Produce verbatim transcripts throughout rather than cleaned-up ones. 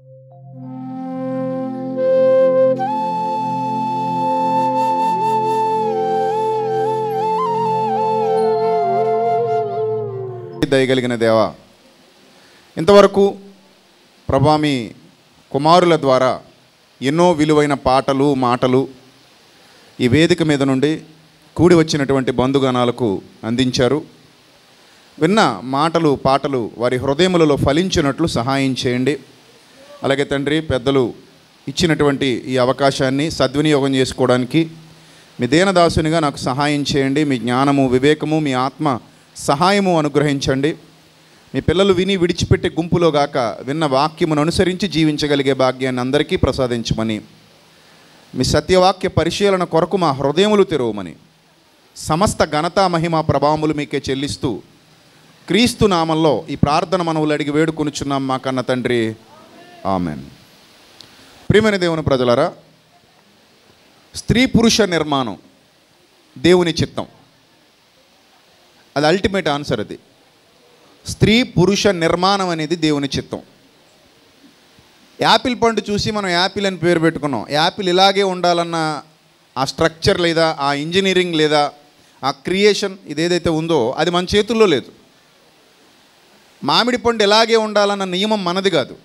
దయగలిగిన దేవా, ఇంతవరకు ప్రభా మీ కుమారుల ద్వారా ఎన్నో విలువైన పాటలు మాటలు ఈ వేదిక మీద నుండి కూడి వచ్చినటువంటి బంధుగణాలకు అందించారు. విన్న మాటలు పాటలు వారి హృదయములలో ఫలించినట్లు సహాయం చేయండి. అలాగే తండ్రి, పెద్దలు ఇచ్చినటువంటి ఈ అవకాశాన్ని సద్వినియోగం చేసుకోవడానికి మీ దీనదాసునిగా నాకు సహాయం చేయండి. మీ జ్ఞానము, వివేకము, మీ ఆత్మ సహాయము అనుగ్రహించండి. మీ పిల్లలు విని విడిచిపెట్టే గుంపులో గాక విన్న వాక్యమును అనుసరించి జీవించగలిగే భాగ్యాన్ని అందరికీ ప్రసాదించమని, మీ సత్యవాక్య పరిశీలన కొరకు మా హృదయములు తెరవమని, సమస్త ఘనత మహిమ ప్రభావములు మీకే చెల్లిస్తూ క్రీస్తు నామంలో ఈ ప్రార్థన మనవులు అడిగి వేడుకొనుచున్నాం మా కన్న తండ్రి, ఆమెన్. ప్రియమైన దేవుని ప్రజలారా, స్త్రీ పురుష నిర్మాణం దేవుని చిత్తం. అది అల్టిమేట్ ఆన్సర్. అది స్త్రీ పురుష నిర్మాణం అనేది దేవుని చిత్తం. యాపిల్ పండు చూసి మనం యాపిల్ అని పేరు పెట్టుకున్నాం. యాపిల్ ఇలాగే ఉండాలన్న ఆ స్ట్రక్చర్ లేదా ఆ ఇంజనీరింగ్ లేదా ఆ క్రియేషన్ ఇదేదైతే ఉందో అది మన చేతుల్లో లేదు. మామిడి పండు ఎలాగే ఉండాలన్న నియమం మనది కాదు.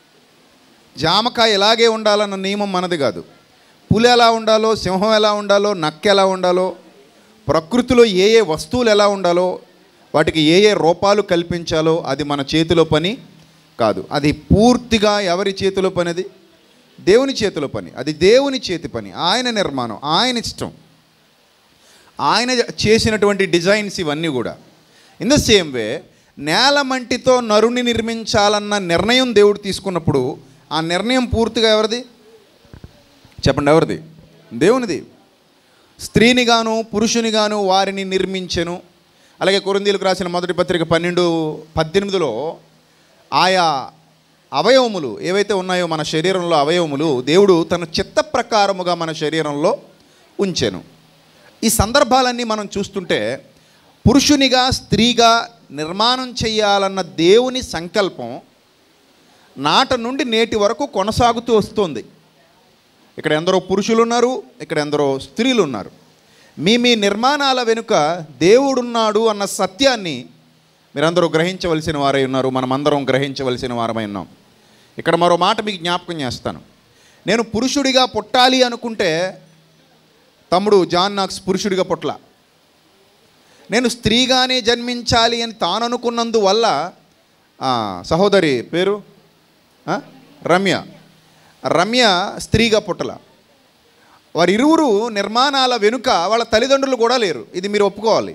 జామకాయ ఎలాగే ఉండాలన్న నియమం మనది కాదు. పులి ఎలా ఉండాలో, సింహం ఎలా ఉండాలో, నక్క ఎలా ఉండాలో, ప్రకృతిలో ఏ ఏ వస్తువులు ఎలా ఉండాలో, వాటికి ఏ ఏ రూపాలు కల్పించాలో అది మన చేతిలో పని కాదు. అది పూర్తిగా ఎవరి చేతిలో పని? అది దేవుని చేతిలో పని. అది దేవుని చేతి పని, ఆయన నిర్మాణం, ఆయన ఇష్టం, ఆయన చేసినటువంటి డిజైన్స్ ఇవన్నీ కూడా. ఇన్ ద సేమ్ వే నేల మంటితో నరుని నిర్మించాలన్న నిర్ణయం దేవుడు తీసుకున్నప్పుడు ఆ నిర్ణయం పూర్తిగా ఎవరిది? చెప్పండి, ఎవరిది? దేవునిది. స్త్రీనిగాను పురుషునిగాను వారిని నిర్మించెను. అలాగే కొరింథీయులకు రాసిన మొదటి పత్రిక పన్నెండు పద్దెనిమిదిలో ఆయా అవయవములు ఏవైతే ఉన్నాయో మన శరీరంలో అవయవములు దేవుడు తన చిత్త ప్రకారముగా మన శరీరంలో ఉంచెను. ఈ సందర్భాలన్నీ మనం చూస్తుంటే పురుషునిగా స్త్రీగా నిర్మాణం చేయాలన్న దేవుని సంకల్పం నాట నుండి నేటి వరకు కొనసాగుతూ వస్తుంది. ఇక్కడ ఎందరో పురుషులు ఉన్నారు, ఇక్కడ ఎందరో స్త్రీలు ఉన్నారు. మీ మీ నిర్మాణాల వెనుక దేవుడున్నాడు అన్న సత్యాన్ని మీరందరూ గ్రహించవలసిన వారై ఉన్నారు. మనమందరం గ్రహించవలసిన వారమై ఉన్నాం. ఇక్కడ మరో మాట మీకు జ్ఞాపకం చేస్తాను. నేను పురుషుడిగా పుట్టాలి అనుకుంటే తమ్ముడు జాన్ నాక్స్ పురుషుడిగా పుట్ల. నేను స్త్రీగానే జన్మించాలి అని తాను అనుకున్నందువల్ల సహోదరి పేరు రమ్య రమ్య స్త్రీగా పుట్టల. వారిరువురు నిర్మాణాల వెనుక వాళ్ళ తల్లిదండ్రులు కూడా లేరు. ఇది మీరు ఒప్పుకోవాలి.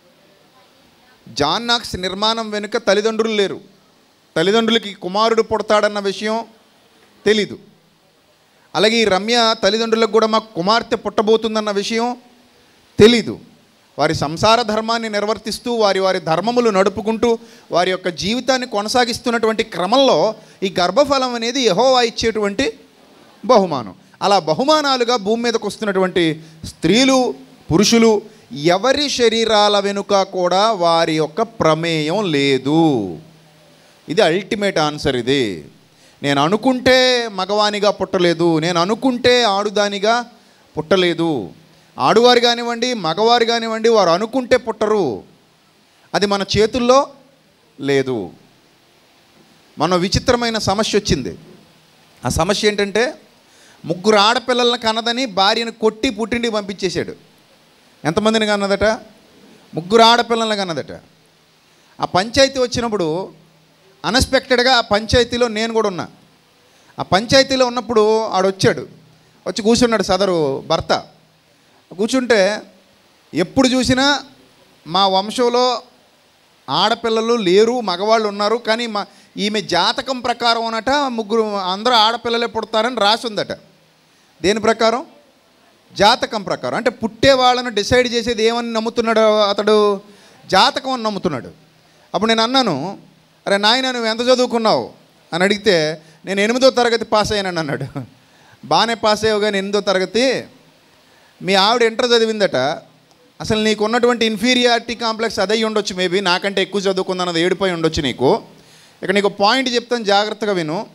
జాన్ నాక్స్ నిర్మాణం వెనుక తల్లిదండ్రులు లేరు. తల్లిదండ్రులకి కుమారుడు పుడతాడన్న విషయం తెలీదు. అలాగే ఈ రమ్య తల్లిదండ్రులకు కూడా మాకు కుమార్తె పుట్టబోతుందన్న విషయం తెలీదు. వారి సంసార ధర్మాన్ని నిర్వర్తిస్తూ వారి వారి ధర్మములు నడుపుకుంటూ వారి యొక్క జీవితాన్ని కొనసాగిస్తున్నటువంటి క్రమంలో ఈ గర్భఫలం అనేది యెహోవా ఇచ్చేటువంటి బహుమానం. అలా బహుమానాలుగా భూమి మీదకు వస్తున్నటువంటి స్త్రీలు పురుషులు ఎవరి శరీరాల వెనుక కూడా వారి యొక్క ప్రమేయం లేదు. ఇది అల్టిమేట్ ఆన్సర్. ఇది నేను అనుకుంటే మగవానిగా పుట్టలేదు, నేను అనుకుంటే ఆడుదానిగా పుట్టలేదు. ఆడువారు కానివ్వండి మగవారు కానివ్వండి వారు అనుకుంటే పుట్టరు. అది మన చేతుల్లో లేదు. మన విచిత్రమైన సమస్య వచ్చింది. ఆ సమస్య ఏంటంటే ముగ్గురు ఆడపిల్లలను కన్నదని భార్యను కొట్టి పుట్టింటికి పంపించేశాడు. ఎంతమందిని కన్నదట? ముగ్గురు ఆడపిల్లలను కన్నదట. ఆ పంచాయతీ వచ్చినప్పుడు అన్ఎక్స్పెక్టెడ్గా ఆ పంచాయతీలో నేను కూడా ఉన్నా. ఆ పంచాయతీలో ఉన్నప్పుడు ఆడొచ్చాడు. వచ్చి కూర్చున్నాడు సదరు భర్త. కూర్చుంటే ఎప్పుడు చూసినా మా వంశంలో ఆడపిల్లలు లేరు, మగవాళ్ళు ఉన్నారు, కానీ మా ఈమె జాతకం ప్రకారం అనట ముగ్గురు అందరూ ఆడపిల్లలే పుడతారని రాసి ఉందట. దేని ప్రకారం? జాతకం ప్రకారం. అంటే పుట్టే వాళ్ళను డిసైడ్ చేసేది ఏమని నమ్ముతున్నాడు అతడు? జాతకం అని నమ్ముతున్నాడు. అప్పుడు నేను అన్నాను, అరే నాయన నువ్వు ఎంత చదువుకున్నావు అని అడిగితే నేను ఎనిమిదో తరగతి పాస్ అయ్యానని అన్నాడు. బాగానే పాస్ అయ్యావు కానీ ఎనిమిదో తరగతి, మీ ఆవిడ ఇంటర్ చదివిందట. అసలు నీకు ఉన్నటువంటి ఇన్ఫీరియారిటీ కాంప్లెక్స్ అదే ఉండొచ్చు, మేబీ నాకంటే ఎక్కువ చదువుకుందన్నది ఏడిపోయి ఉండొచ్చు నీకు. ఇక నీకు పాయింట్ చెప్తాను, జాగ్రత్తగా విను.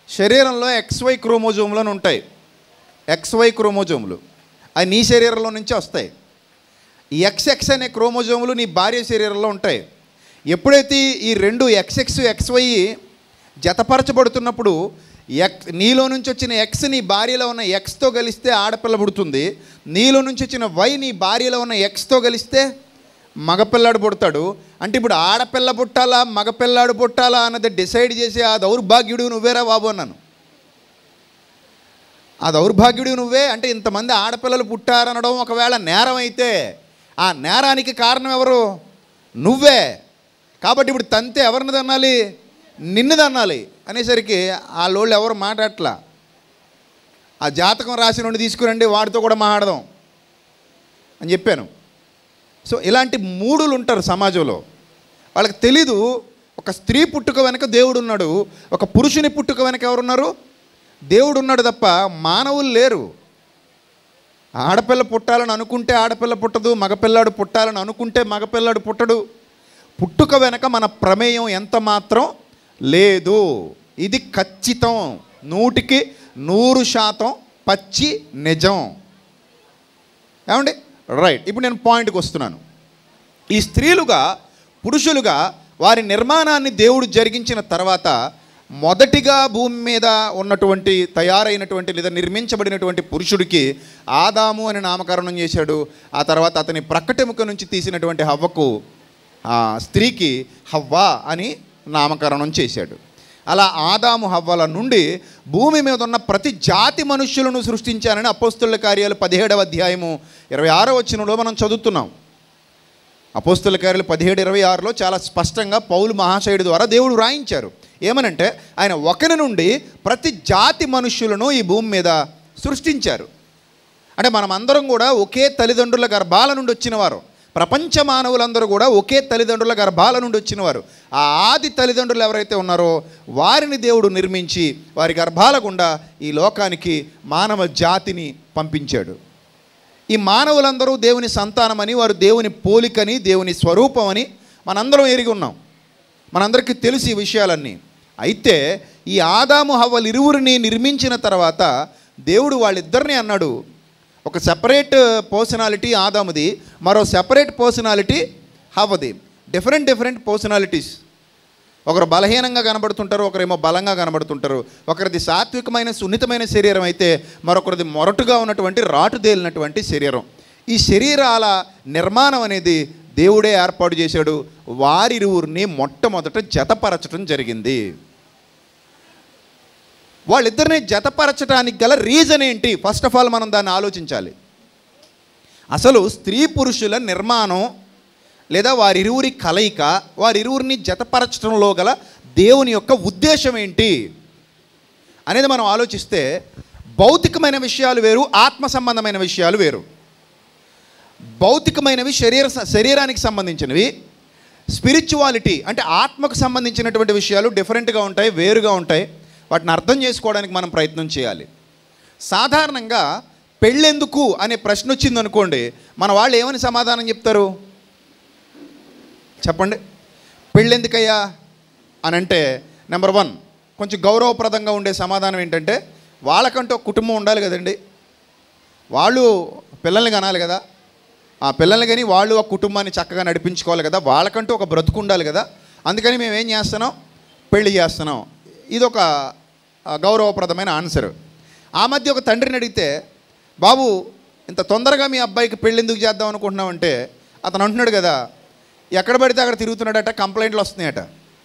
శరీరంలో ఎక్స్వై క్రోమోజోములను ఉంటాయి. ఎక్స్వై క్రోమోజోములు అవి నీ శరీరంలో నుంచి వస్తాయి. ఎక్స్ఎక్స్ అనే క్రోమోజోములు నీ భార్య శరీరంలో ఉంటాయి. ఎప్పుడైతే ఈ రెండు ఎక్స్ఎక్స్ ఎక్స్వై జతపరచబడుతున్నప్పుడు ఎక్స్ నీలో నుంచి వచ్చిన ఎక్స్ నీ భార్యలో ఉన్న ఎక్స్తో కలిస్తే ఆడపిల్ల పుడుతుంది. నీలో నుంచి వచ్చిన వై నీ భార్యలో ఉన్న ఎక్స్తో కలిస్తే మగపిల్లాడు పుడతాడు. అంటే ఇప్పుడు ఆడపిల్ల పుట్టాలా మగపిల్లాడు పుట్టాలా అన్నది డిసైడ్ చేసి ఆ దౌర్భాగ్యుడు నువ్వేరా బాబు అన్నాను. ఆ దౌర్భాగ్యుడు నువ్వే అంటే ఇంతమంది ఆడపిల్లలు పుట్టారనడం ఒకవేళ నేరం అయితే ఆ నేరానికి కారణం ఎవరు? నువ్వే. కాబట్టి ఇప్పుడు తంతే ఎవరిని తన్నాలి? నిన్ను తన్నాలి అనేసరికి ఆ లోళ్ళు ఎవరు మాట్లాడట్లా. ఆ జాతకం రాసి నుండి తీసుకురండి వాడితో కూడా మాట్లాడదాం అని చెప్పాను. సో ఇలాంటి మూడులు ఉంటారు సమాజంలో. వాళ్ళకి తెలీదు ఒక స్త్రీ పుట్టుక వెనక దేవుడు ఉన్నాడు, ఒక పురుషుని పుట్టుక వెనక ఎవరున్నారు? దేవుడు ఉన్నాడు తప్ప మానవులు లేరు. ఆడపిల్ల పుట్టాలని అనుకుంటే ఆడపిల్ల పుట్టదు, మగపిల్లాడు పుట్టాలని అనుకుంటే మగపిల్లాడు పుట్టడు. పుట్టుక వెనక మన ప్రమేయం ఎంత మాత్రం లేదు. ఇది ఖచ్చితం, నూటికి నూరు శాతం పచ్చి నిజం. ఏమండి? రైట్. ఇప్పుడు నేను పాయింట్కి వస్తున్నాను. ఈ స్త్రీలుగా పురుషులుగా వారి నిర్మాణాన్ని దేవుడు జరిగించిన తర్వాత మొదటిగా భూమి మీద ఉన్నటువంటి తయారైనటువంటి లేదా నిర్మించబడినటువంటి పురుషుడికి ఆదాము అని నామకరణం చేశాడు. ఆ తర్వాత అతని ప్రక్కటెముక నుంచి తీసినటువంటి హవ్వకు స్త్రీకి హవ్వ అని నామకరణం చేశాడు. అలా ఆదాము హవ్వల నుండి భూమి మీద ఉన్న ప్రతి జాతి మనుష్యులను సృష్టించానని అపోస్తుల కార్యాలు పదిహేడవ అధ్యాయము ఇరవై ఆరో వచనంలో మనం చదువుతున్నాం. అపోస్తుల కార్యాలు పదిహేడు ఇరవై ఆరులో చాలా స్పష్టంగా పౌలు మహాశయుడి ద్వారా దేవుడు రాయించారు. ఏమనంటే ఆయన ఒకరి నుండి ప్రతి జాతి మనుష్యులను ఈ భూమి మీద సృష్టించారు. అంటే మనం అందరం కూడా ఒకే తల్లిదండ్రుల గర్భాల నుండి వచ్చినవారు. ప్రపంచ మానవులందరూ కూడా ఒకే తల్లిదండ్రుల గర్భాల నుండి వచ్చినవారు. ఆ ఆది తల్లిదండ్రులు ఎవరైతే ఉన్నారో వారిని దేవుడు నిర్మించి వారి గర్భాల గుండా ఈ లోకానికి మానవ జాతిని పంపించాడు. ఈ మానవులందరూ దేవుని సంతానమని, వారు దేవుని పోలికని, దేవుని స్వరూపమని మనందరం ఎరిగి ఉన్నాం. మనందరికీ తెలుసు ఈ విషయాలన్నీ. అయితే ఈ ఆదాము హవ్వలు ఇరువురిని నిర్మించిన తర్వాత దేవుడు వాళ్ళిద్దరిని అన్నాడు, ఒక సెపరేట్ పర్సనాలిటీ ఆదాముది, మరో సెపరేట్ పర్సనాలిటీ హవ్వది. Different different personalities. ఒకరు బలహీనంగా కనబడుతుంటారు, ఒకరేమో బలంగా కనబడుతుంటారు. ఒకరిది సాత్వికమైన సున్నితమైన శరీరం అయితే మరొకరిది మొరటుగా ఉన్నటువంటి రాటుదేలినటువంటి శరీరం. ఈ శరీరాల నిర్మాణం అనేది దేవుడే ఏర్పాటు చేశాడు. వారిరువురిని మొట్టమొదట జతపరచడం జరిగింది. వాళ్ళిద్దరిని జతపరచడానికి గల రీజన్ ఏంటి? ఫస్ట్ ఆఫ్ ఆల్ మనం దాన్ని ఆలోచించాలి. అసలు స్త్రీ పురుషుల నిర్మాణం లేదా వారిరువురి కలయిక, వారిరువురిని జతపరచడంలో గల దేవుని యొక్క ఉద్దేశం ఏంటి అనేది మనం ఆలోచిస్తే భౌతికమైన విషయాలు వేరు, ఆత్మ సంబంధమైన విషయాలు వేరు. భౌతికమైనవి శరీర శరీరానికి సంబంధించినవి. స్పిరిచువాలిటీ అంటే ఆత్మకు సంబంధించినటువంటి విషయాలు డిఫరెంట్గా ఉంటాయి, వేరుగా ఉంటాయి. వాటిని అర్థం చేసుకోవడానికి మనం ప్రయత్నం చేయాలి. సాధారణంగా పెళ్ళెందుకు అనే ప్రశ్న వచ్చిందనుకోండి, మన వాళ్ళు ఏమని సమాధానం చెప్తారు చెప్పండి? పెళ్ళెందుకయ్యా అని అంటే నెంబర్ వన్ కొంచెం గౌరవప్రదంగా ఉండే సమాధానం ఏంటంటే, వాళ్ళకంటూ ఒక కుటుంబం ఉండాలి కదండి, వాళ్ళు పిల్లల్ని కనాలి కదా, ఆ పిల్లల్ని కానీ వాళ్ళు ఆ కుటుంబాన్ని చక్కగా నడిపించుకోవాలి కదా, వాళ్ళకంటూ ఒక బ్రతుకు ఉండాలి కదా, అందుకని మేము ఏం చేస్తున్నాం, పెళ్ళి చేస్తున్నాం. ఇదొక గౌరవప్రదమైన ఆన్సర్. ఆ మధ్య ఒక తండ్రిని అడిగితే, బాబు ఇంత తొందరగా మీ అబ్బాయికి పెళ్ళి ఎందుకు చేద్దాం అనుకుంటున్నామంటే అతను అంటున్నాడు కదా, ఎక్కడ పడితే అక్కడ తిరుగుతున్నాడట, కంప్లైంట్లు వస్తున్నాయట.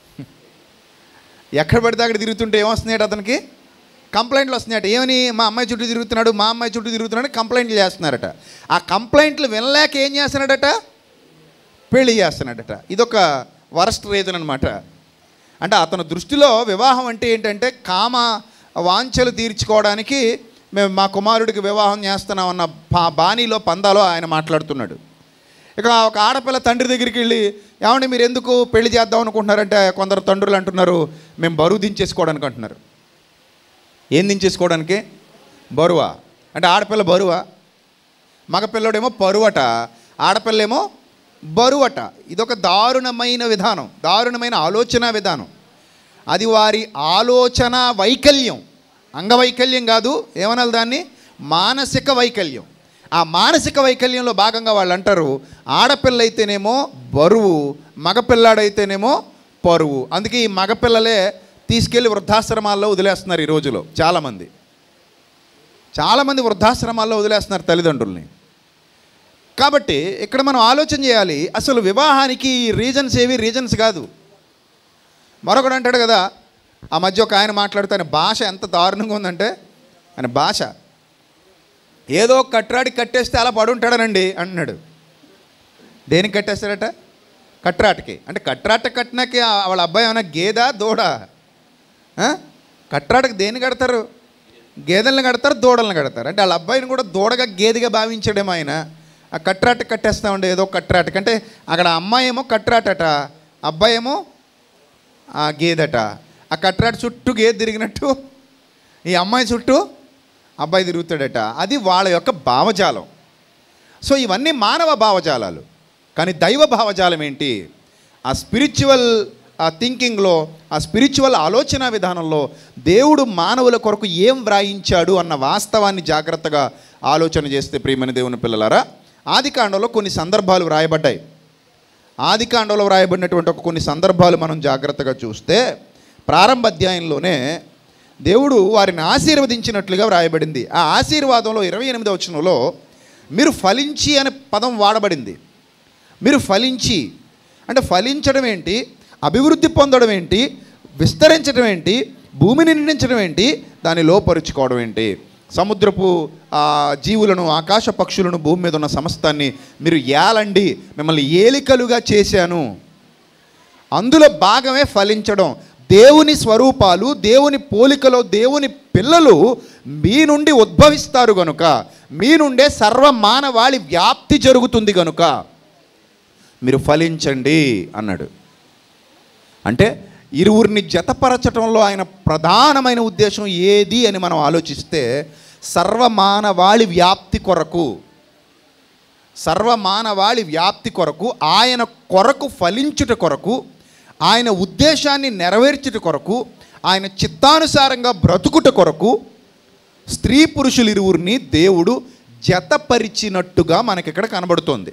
ఎక్కడ పడితే అక్కడ తిరుగుతుంటే ఏమొస్తున్నాయట, అతనికి కంప్లైంట్లు వస్తున్నాయట. ఏమని? మా అమ్మాయి చుట్టూ తిరుగుతున్నాడు, మా అమ్మాయి చుట్టూ తిరుగుతున్నాడు, కంప్లైంట్లు చేస్తున్నారట. ఆ కంప్లైంట్లు వినలేక ఏం చేస్తున్నాడట, పెళ్ళి చేస్తున్నాడట. ఇదొక వరస్ట్ రీజన్ అనమాట. అంటే అతని దృష్టిలో వివాహం అంటే ఏంటంటే కామ వాంఛలు తీర్చుకోవడానికి మేము మా కుమారుడికి వివాహం చేస్తున్నామన్న పా బాణీలో పందాలో ఆయన మాట్లాడుతున్నాడు. ఇక ఒక ఆడపిల్ల తండ్రి దగ్గరికి వెళ్ళి, ఏమండి మీరు ఎందుకు పెళ్లి చేద్దాం అనుకుంటున్నారంటే కొందరు తండ్రులు అంటున్నారు, మేము బరువు దించేసుకోవడానికి అంటున్నారు. ఏం దించేసుకోవడానికి? బరువా? అంటే ఆడపిల్ల బరువా? మగపిల్లడేమో పరువట, ఆడపిల్లేమో బరువట. ఇదొక దారుణమైన విధానం, దారుణమైన ఆలోచన విధానం. అది వారి ఆలోచన వైకల్యం. అంగవైకల్యం కాదు, ఏమనాలి దాన్ని, మానసిక వైకల్యం. ఆ మానసిక వైకల్యంలో భాగంగా వాళ్ళు అంటారు, ఆడపిల్ల అయితేనేమో బరువు, మగపిల్లాడైతేనేమో పరువు. అందుకే ఈ మగపిల్లలే తీసుకెళ్ళి వృద్ధాశ్రమాల్లో వదిలేస్తున్నారు ఈ రోజులో. చాలామంది చాలామంది వృద్ధాశ్రమాల్లో వదిలేస్తున్నారు తల్లిదండ్రుల్ని. కాబట్టి ఇక్కడ మనం ఆలోచన చేయాలి, అసలు వివాహానికి రీజన్స్ ఏవి రీజన్స్ కాదు. మరొకడు అంటాడు కదా, ఆ మధ్య ఒక ఆయన మాట్లాడుతూ ఆయన భాష ఎంత దారుణంగా ఉందంటే, ఆయన భాష ఏదో కట్రాడి కట్టేస్తే అలా పడుంటాడనండి అంటున్నాడు. దేనికి కట్టేస్తాడట? కట్రాటకి. అంటే కట్రాట కట్టినాకి వాళ్ళ అబ్బాయి ఏమైనా గేదా దూడ? కట్రాటకి దేన్ని కడతారు? గేదెలను కడతారు, దూడలను కడతారు. అంటే వాళ్ళ అబ్బాయిని కూడా దూడగా గేదెగా భావించడేమో ఆయన. ఆ కట్రాట కట్టేస్తామండి ఏదో కట్రాటకి. అంటే అక్కడ అమ్మాయి ఏమో కట్రాటట, అబ్బాయి ఏమో ఆ గేదట. ఆ కట్రాట చుట్టూ గేదె తిరిగినట్టు ఈ అమ్మాయి చుట్టూ అబ్బాయి తిరుగుతాడట. అది వాళ్ళ యొక్క భావజాలం. సో ఇవన్నీ మానవ భావజాలాలు. కానీ దైవ భావజాలం ఏంటి? ఆ స్పిరిచువల్ ఆ థింకింగ్లో, ఆ స్పిరిచువల్ ఆలోచన విధానంలో దేవుడు మానవుల కొరకు ఏం వ్రాయించాడు అన్న వాస్తవాన్ని జాగ్రత్తగా ఆలోచన చేస్తే, ప్రియమైన దేవుని పిల్లలారా, ఆదికాండంలో కొన్ని సందర్భాలు వ్రాయబడ్డాయి. ఆదికాండంలో వ్రాయబడినటువంటి ఒక కొన్ని సందర్భాలు మనం జాగ్రత్తగా చూస్తే, ప్రారంభ అధ్యాయంలోనే దేవుడు వారిని ఆశీర్వదించినట్లుగా వ్రాయబడింది. ఆ ఆశీర్వాదంలో ఇరవై ఎనిమిదవ వచనంలో మీరు ఫలించి అనే పదం వాడబడింది. మీరు ఫలించి అంటే ఫలించడం ఏంటి, అభివృద్ధి పొందడం ఏంటి, విస్తరించడం ఏంటి, భూమిని నిండించడం ఏంటి, దాన్ని లోపరుచుకోవడం ఏంటి, సముద్రపు జీవులను, ఆకాశ పక్షులను, భూమి మీద ఉన్న సమస్తాన్ని మీరు ఏలండి, మిమ్మల్ని ఏలికలుగా చేశాను. అందులో భాగమే ఫలించడం. దేవుని స్వరూపాలు, దేవుని పోలికలో దేవుని పిల్లలు మీ నుండి ఉద్భవిస్తారు గనుక, మీ నుండే సర్వ మానవాళి వ్యాప్తి జరుగుతుంది గనుక మీరు ఫలించండి అన్నాడు. అంటే ఇరువురిని జతపరచడంలో ఆయన ప్రధానమైన ఉద్దేశం ఏది అని మనం ఆలోచిస్తే, సర్వమానవాళి వ్యాప్తి కొరకు, సర్వమానవాళి వ్యాప్తి కొరకు, ఆయన కొరకు ఫలించుట కొరకు, ఆయన ఉద్దేశాన్ని నెరవేర్చుట కొరకు, ఆయన చిత్తానుసారంగా బ్రతుకుట కొరకు స్త్రీ పురుషులు ఇరువురిని దేవుడు జతపరిచినట్టుగా మనకి ఇక్కడ కనబడుతోంది.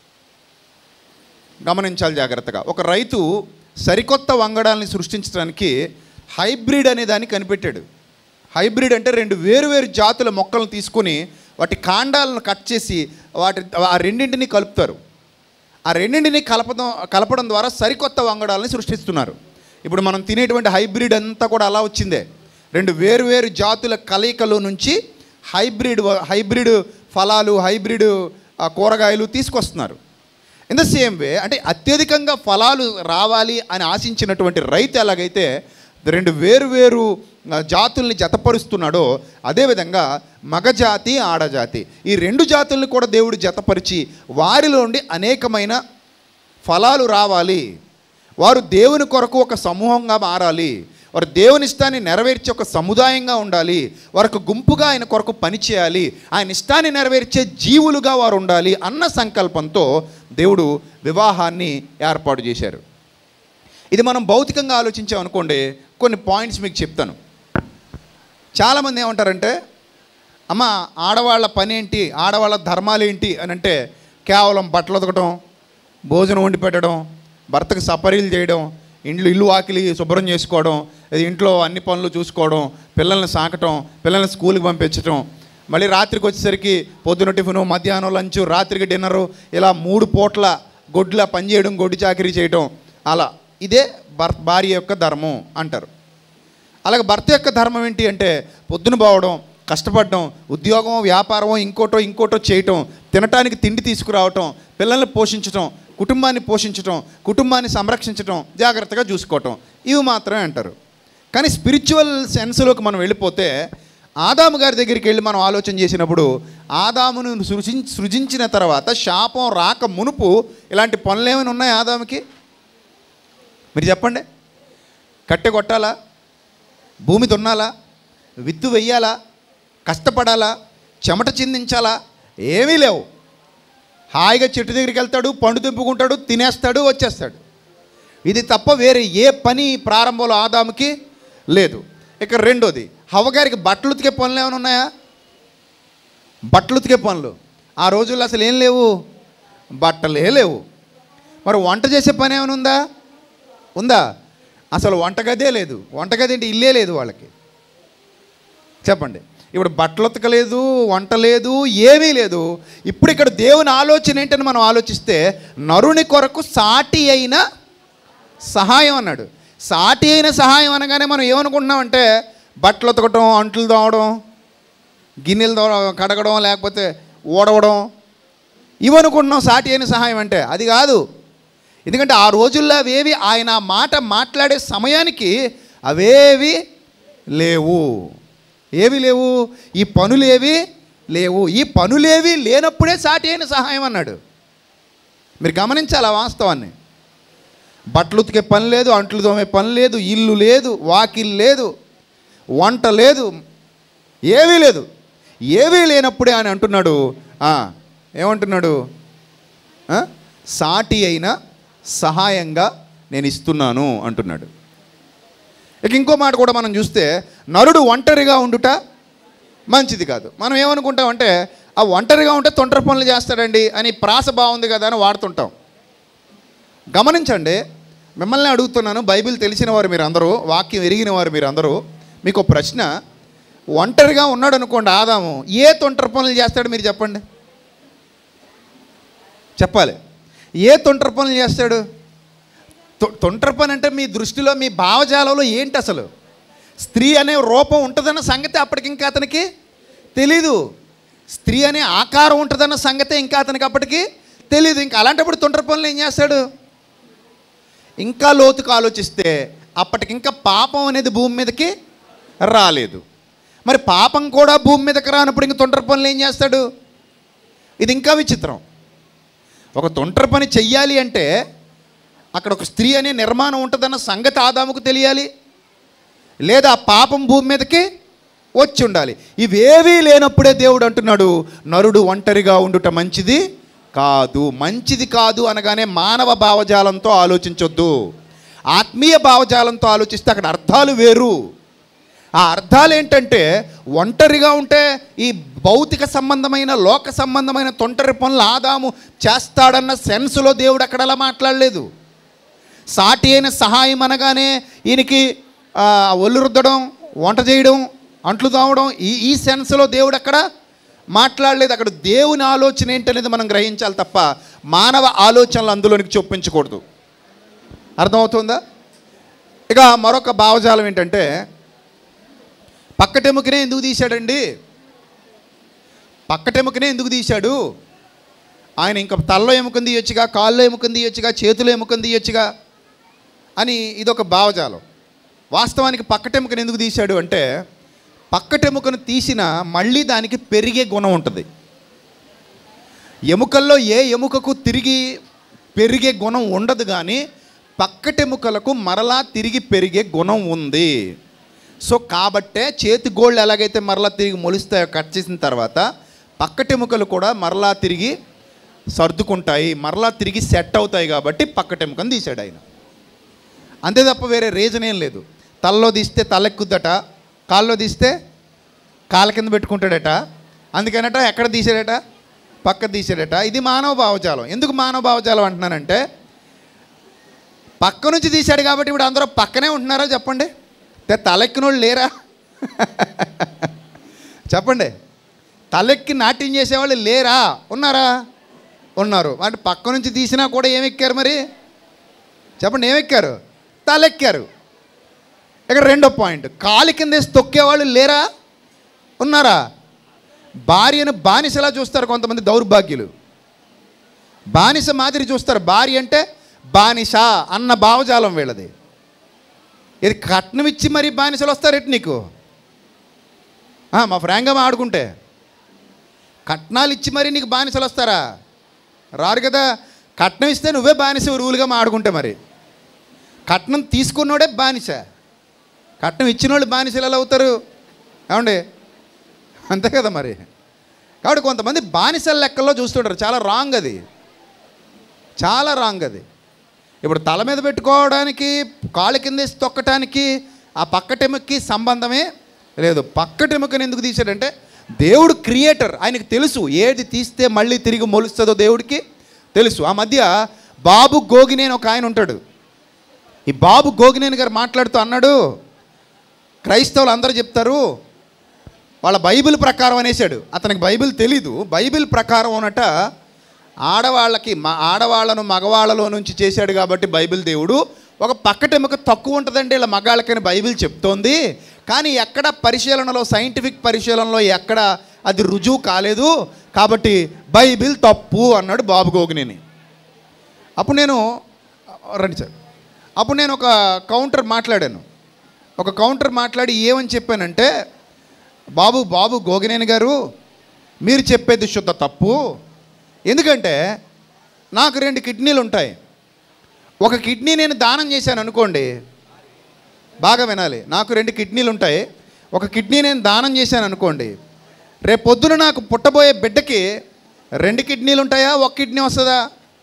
గమనించాలి జాగ్రత్తగా. ఒక రైతు సరికొత్త వంగడాలని సృష్టించడానికి హైబ్రిడ్ అనే దాన్ని కనిపెట్టాడు. హైబ్రిడ్ అంటే రెండు వేరు వేరు జాతుల మొక్కలను తీసుకొని వాటి కాండాలను కట్ చేసి వాటి ఆ రెండింటిని కలుపుతారు. ఆ రెండింటిని కలపడం కలపడం ద్వారా సరికొత్త వంగడాలని సృష్టిస్తున్నారు. ఇప్పుడు మనం తినేటువంటి హైబ్రిడ్ అంతా కూడా అలా వచ్చిందే. రెండు వేరు వేరు జాతుల కలయికలో నుంచి హైబ్రిడ్ హైబ్రిడ్ ఫలాలు, హైబ్రిడ్ కూరగాయలు తీసుకొస్తున్నారు. ఇన్ ద సేమ్ వే, అంటే అత్యధికంగా ఫలాలు రావాలి అని ఆశించినటువంటి రైతు ఎలాగైతే రెండు వేరు వేరు జాతుల్ని జతపరుస్తున్నాడో, అదేవిధంగా మగజాతి, ఆడజాతి, ఈ రెండు జాతుల్ని కూడా దేవుడు జతపరిచి వారిలో నుండి అనేకమైన ఫలాలు రావాలి. వారు దేవుని కొరకు ఒక సమూహంగా మారాలి, వారు దేవుని ఇష్టాన్ని నెరవేర్చే ఒక సముదాయంగా ఉండాలి, వారికి గుంపుగా ఆయన కొరకు పనిచేయాలి, ఆయన ఇష్టాన్ని నెరవేర్చే జీవులుగా వారు ఉండాలి అన్న సంకల్పంతో దేవుడు వివాహాన్ని ఏర్పాటు చేశారు. ఇది మనం భౌతికంగా ఆలోచించామనుకోండి, కొన్ని పాయింట్స్ మీకు చెప్తాను. చాలామంది ఏమంటారంటే, అమ్మ ఆడవాళ్ళ పని ఏంటి, ఆడవాళ్ళ ధర్మాలు ఏంటి అని అంటే, కేవలం బట్టలు ఉతకడం, భోజనం వండి పెట్టడం, భర్తకు సపరీలు చేయడం, ఇండ్లు ఇల్లు వాకిలి శుభ్రం చేసుకోవడం, ఇంట్లో అన్ని పనులు చూసుకోవడం, పిల్లల్ని సాకటం, పిల్లల్ని స్కూల్కి పంపించడం, మళ్ళీ రాత్రికి వచ్చేసరికి పొద్దున టిఫిను, మధ్యాహ్నం లంచు, రాత్రికి డిన్నరు, ఇలా మూడు పూట్ల గొడ్ల పనిచేయడం, గొడ్డు చాకరీ చేయడం, అలా ఇదే భర్ భార్య యొక్క ధర్మం అంటారు. అలాగే భర్త యొక్క ధర్మం ఏంటి అంటే, పొద్దున పోవడం, కష్టపడడం, ఉద్యోగం, వ్యాపారం, ఇంకోటో ఇంకోటో చేయటం, తినటానికి తిండి తీసుకురావటం, పిల్లల్ని పోషించటం, కుటుంబాన్ని పోషించటం, కుటుంబాన్ని సంరక్షించటం, జాగ్రత్తగా చూసుకోవటం, ఇవి మాత్రమే అంటారు. కానీ స్పిరిచువల్ సెన్స్లోకి మనం వెళ్ళిపోతే, ఆదాము గారి దగ్గరికి వెళ్ళి మనం ఆలోచన చేసినప్పుడు, ఆదామును సృజి సృజించిన తర్వాత శాపం రాక మునుపు ఇలాంటి పనులు ఏమైనా ఉన్నాయి ఆదాముకి? మీరు చెప్పండి. కట్టె కొట్టాలా, భూమి దున్నాలా, విత్తు వెయ్యాలా, కష్టపడాలా, చెమట చిందించాలా? ఏమీ లేవు. హాయిగా చెట్టు దగ్గరికి వెళ్తాడు, పండు తెంపుకుంటాడు, తినేస్తాడు, వచ్చేస్తాడు. ఇది తప్ప వేరే ఏ పని ప్రారంభంలో ఆదాముకి లేదు. ఇక రెండోది, హవ్వగారికి బట్టలు ఉతికే పనులు ఏమైనా ఉన్నాయా? బట్టలు ఉతికే పనులు ఆ రోజుల్లో అసలు ఏం లేవు, బట్టలే లేవు. మరి వంట చేసే పని ఏమైనా ఉందా? ఉందా? అసలు వంటగదే లేదు. వంటగది అంటే ఇల్లే లేదు వాళ్ళకి. చెప్పండి, ఇప్పుడు బట్టలు ఉతకలేదు, వంట లేదు, ఏమీ లేదు. ఇప్పుడు ఇక్కడ దేవుని ఆలోచన ఏంటని మనం ఆలోచిస్తే, నరుని కొరకు సాటి అయిన సహాయం అన్నాడు. సాటి అయిన సహాయం అనగానే మనం ఏమనుకుంటున్నామంటే బట్టలు ఉతకడం, అంట్లు తోమడం, గిన్నెలు తో కడగడం, లేకపోతే ఊడవడం, ఇవనుకుంటున్నాం సాటి అయిన సహాయం అంటే. అది కాదు. ఎందుకంటే ఆ రోజుల్లో అవేవి ఆయన మాట మాట్లాడే సమయానికి అవేవి లేవు. ఏవి లేవు? ఈ పనులేవి లేవు. ఈ పనులేవి లేనప్పుడే సాటి అయిన సహాయం అన్నాడు. మీరు గమనించాలి ఆ వాస్తవాన్ని. బట్టలు ఉతికే పని లేదు, అంట్లు తోమే పని లేదు, ఇల్లు లేదు, వాకిల్ లేదు, వంట లేదు, ఏవీ లేదు. ఏవీ లేనప్పుడే ఆయన అంటున్నాడు, ఏమంటున్నాడు? సాటి అయిన సహాయంగా నేను ఇస్తున్నాను అంటున్నాడు. ఇక ఇంకో మాట కూడా మనం చూస్తే, నరుడు ఒంటరిగా ఉండుట మంచిది కాదు. మనం ఏమనుకుంటామంటే ఆ ఒంటరిగా ఉంటే తొంటరి పనులు చేస్తాడండి అని ప్రాస బాగుంది కదా అని వాడుతుంటాం. గమనించండి, మిమ్మల్ని అడుగుతున్నాను, బైబిల్ తెలిసిన వారు మీరు అందరూ, వాక్యం ఎరిగిన వారు మీరు అందరూ, మీకు ప్రశ్న. ఒంటరిగా ఉన్నాడు అనుకోండి ఆదాము, ఏ తొంటరి పనులు చేస్తాడు మీరు చెప్పండి? చెప్పాలి. ఏ తొంటరి పనులు చేస్తాడు? తొంటరి పని అంటే మీ దృష్టిలో, మీ భావజాలంలో ఏంటి అసలు? స్త్రీ అనే రూపం ఉంటుందన్న సంగతి అప్పటికింకా అతనికి తెలీదు. స్త్రీ అనే ఆకారం ఉంటుందన్న సంగతి ఇంకా అతనికి అప్పటికి తెలీదు. ఇంకా అలాంటప్పుడు తొంటరి పనులు ఏం చేస్తాడు? ఇంకా లోతుకు ఆలోచిస్తే అప్పటికింకా పాపం అనేది భూమి మీదకి రాలేదు. మరి పాపం కూడా భూమి మీదకి రానప్పుడు ఇంక తొంటరి పనులు ఏం చేస్తాడు? ఇది ఇంకా విచిత్రం. ఒక తొంటరి పని చెయ్యాలి అంటే అక్కడ ఒక స్త్రీ అనే నిర్మాణం ఉంటుందన్న సంగతి ఆదాముకు తెలియాలి, లేదా పాపం భూమి మీదకి వచ్చి ఉండాలి. ఇవేవీ లేనప్పుడే దేవుడు అంటున్నాడు, నరుడు ఒంటరిగా ఉండుట మంచిది కాదు. మంచిది కాదు అనగానే మానవ భావజాలంతో ఆలోచించొద్దు, ఆత్మీయ భావజాలంతో ఆలోచిస్తే అక్కడ అర్థాలు వేరు. ఆ అర్థాలు ఏంటంటే, ఒంటరిగా ఉంటే ఈ భౌతిక సంబంధమైన, లోక సంబంధమైన తొంటరి పనులు ఆదాము చేస్తాడన్న సెన్స్లో దేవుడు అక్కడ అలా మాట్లాడలేదు. సాటి అయిన సహాయం అనగానే ఈయనకి ఒళ్ళు రుద్దడం, వంట చేయడం, అంట్లు తోమడం, ఈ ఈ సెన్స్లో దేవుడు అక్కడ మాట్లాడలేదు. అక్కడ దేవుని ఆలోచన ఏంటనేది మనం గ్రహించాలి తప్ప మానవ ఆలోచనలు అందులోనికి చొప్పించకూడదు. అర్థమవుతుందా? ఇక మరొక భావజాలం ఏంటంటే, పక్కటెముకనే ఎందుకు తీశాడండి? పక్కటెముకనే ఎందుకు తీశాడు? ఆయన ఇంకా తలలో ఎముకని తీయొచ్చుగా, కాళ్ళలో ఎముకని తీయొచ్చుగా, చేతిలో ఎముకని తీయొచ్చుగా అని ఇదొక భావజాలం. వాస్తవానికి పక్కటెముకను ఎందుకు తీశాడు అంటే, పక్కటెముకను తీసిన మళ్ళీ దానికి పెరిగే గుణం ఉంటుంది. ఎముకల్లో ఏ ఎముకకు తిరిగి పెరిగే గుణం ఉండదు, కానీ పక్కటెముకలకు మరలా తిరిగి పెరిగే గుణం ఉంది. సో కాబట్టే చేతి గోళ్ళు ఎలాగైతే మరలా తిరిగి మొలుస్తాయో కట్ చేసిన తర్వాత, పక్కటెముకలు కూడా మరలా తిరిగి సర్దుకుంటాయి, మరలా తిరిగి సెట్ అవుతాయి. కాబట్టి పక్కటెముకను తీశాడు ఆయన. అంతే తప్ప వేరే రీజన్ ఏం లేదు. తలలో తీస్తే తలెక్కుద్దట, కాల్లో తీస్తే కాళ్ళ కింద పెట్టుకుంటాడట. అందుకనట ఎక్కడ తీసాడట? పక్క తీసాడట. ఇది మానవ భావజాలం. ఎందుకు మానవ భావజాలం అంటున్నానంటే, పక్క నుంచి తీశాడు కాబట్టి ఇప్పుడు అందరూ పక్కనే ఉంటున్నారా చెప్పండి? తలెక్కినోళ్ళు లేరా? చెప్పండి. తలెక్కి నాట్యం చేసేవాళ్ళు లేరా? ఉన్నారా? ఉన్నారు. అంటే పక్క నుంచి తీసినా కూడా ఏమెక్కారు మరి చెప్పండి? ఏమెక్కారు? తలెక్కారు. ఇక్కడ రెండో పాయింట్, కాలి కింద వేసి తొక్కేవాళ్ళు లేరా? ఉన్నారా? భార్యను బానిసలా చూస్తారు కొంతమంది దౌర్భాగ్యులు. బానిస మాదిరి చూస్తారు. భార్య అంటే బానిస అన్న భావజాలం వీళ్ళది. ఇది కట్నం ఇచ్చి మరి బానిసలు వస్తారు ఎటు నీకు? మా ఫ్రాంక్గా ఆడుకుంటే కట్నాలు ఇచ్చి మరి నీకు బానిసలు వస్తారా? రారు కదా. కట్నం ఇస్తే నువ్వే బానిస రూలుగా ఆడుకుంటే. మరి కట్నం తీసుకున్నోడే బానిస, కట్నం ఇచ్చిన వాళ్ళు బానిసలు ఎలా అవుతారు? ఏమండి? అంతే కదా మరి. కాబట్టి కొంతమంది బానిసల లెక్కల్లో చూస్తుంటారు. చాలా రాంగ్ అది, చాలా రాంగ్ అది. ఇప్పుడు తల మీద పెట్టుకోవడానికి, కాళ్ళ కింద వేసి తొక్కటానికి ఆ పక్కటెముకకి సంబంధమే లేదు. పక్కటెముకని ఎందుకు తీశాడంటే దేవుడు క్రియేటర్, ఆయనకు తెలుసు ఏది తీస్తే మళ్ళీ తిరిగి మొలుస్తుందో దేవుడికి తెలుసు. ఆ మధ్య బాబు గోగినేని ఒక ఆయన ఉంటాడు. ఈ బాబు గోగినేని గారు మాట్లాడుతూ అన్నాడు, క్రైస్తవులు అందరూ చెప్తారు వాళ్ళ బైబిల్ ప్రకారం అనేసాడు. అతనికి బైబిల్ తెలీదు. బైబిల్ ప్రకారం అనట ఆడవాళ్ళకి మా ఆడవాళ్ళను మగవాళ్ళలో నుంచి చేశాడు కాబట్టి బైబిల్ దేవుడు ఒక పక్కటెముక తక్కువ ఉంటుందండి ఇలా మగాళ్ళకని బైబిల్ చెప్తోంది. కానీ ఎక్కడ పరిశీలనలో, సైంటిఫిక్ పరిశీలనలో ఎక్కడ అది రుజువు కాలేదు, కాబట్టి బైబిల్ తప్పు అన్నాడు బాబు గోగినేని. అప్పుడు నేను రండి సార్ అప్పుడు నేను ఒక కౌంటర్ మాట్లాడాను. ఒక కౌంటర్ మాట్లాడి ఏమని చెప్పానంటే, బాబు బాబు గోగినేని గారు మీరు చెప్పేది శుద్ధ తప్పు. ఎందుకంటే నాకు రెండు కిడ్నీలు ఉంటాయి. ఒక కిడ్నీ నేను దానం చేశాను అనుకోండి, బాగా వినాలి, నాకు రెండు కిడ్నీలు ఉంటాయి. ఒక కిడ్నీ నేను దానం చేశాను అనుకోండి, రేపు పొద్దున నాకు పుట్టబోయే బిడ్డకి రెండు కిడ్నీలు ఉంటాయా, ఒక కిడ్నీ వస్తుందా?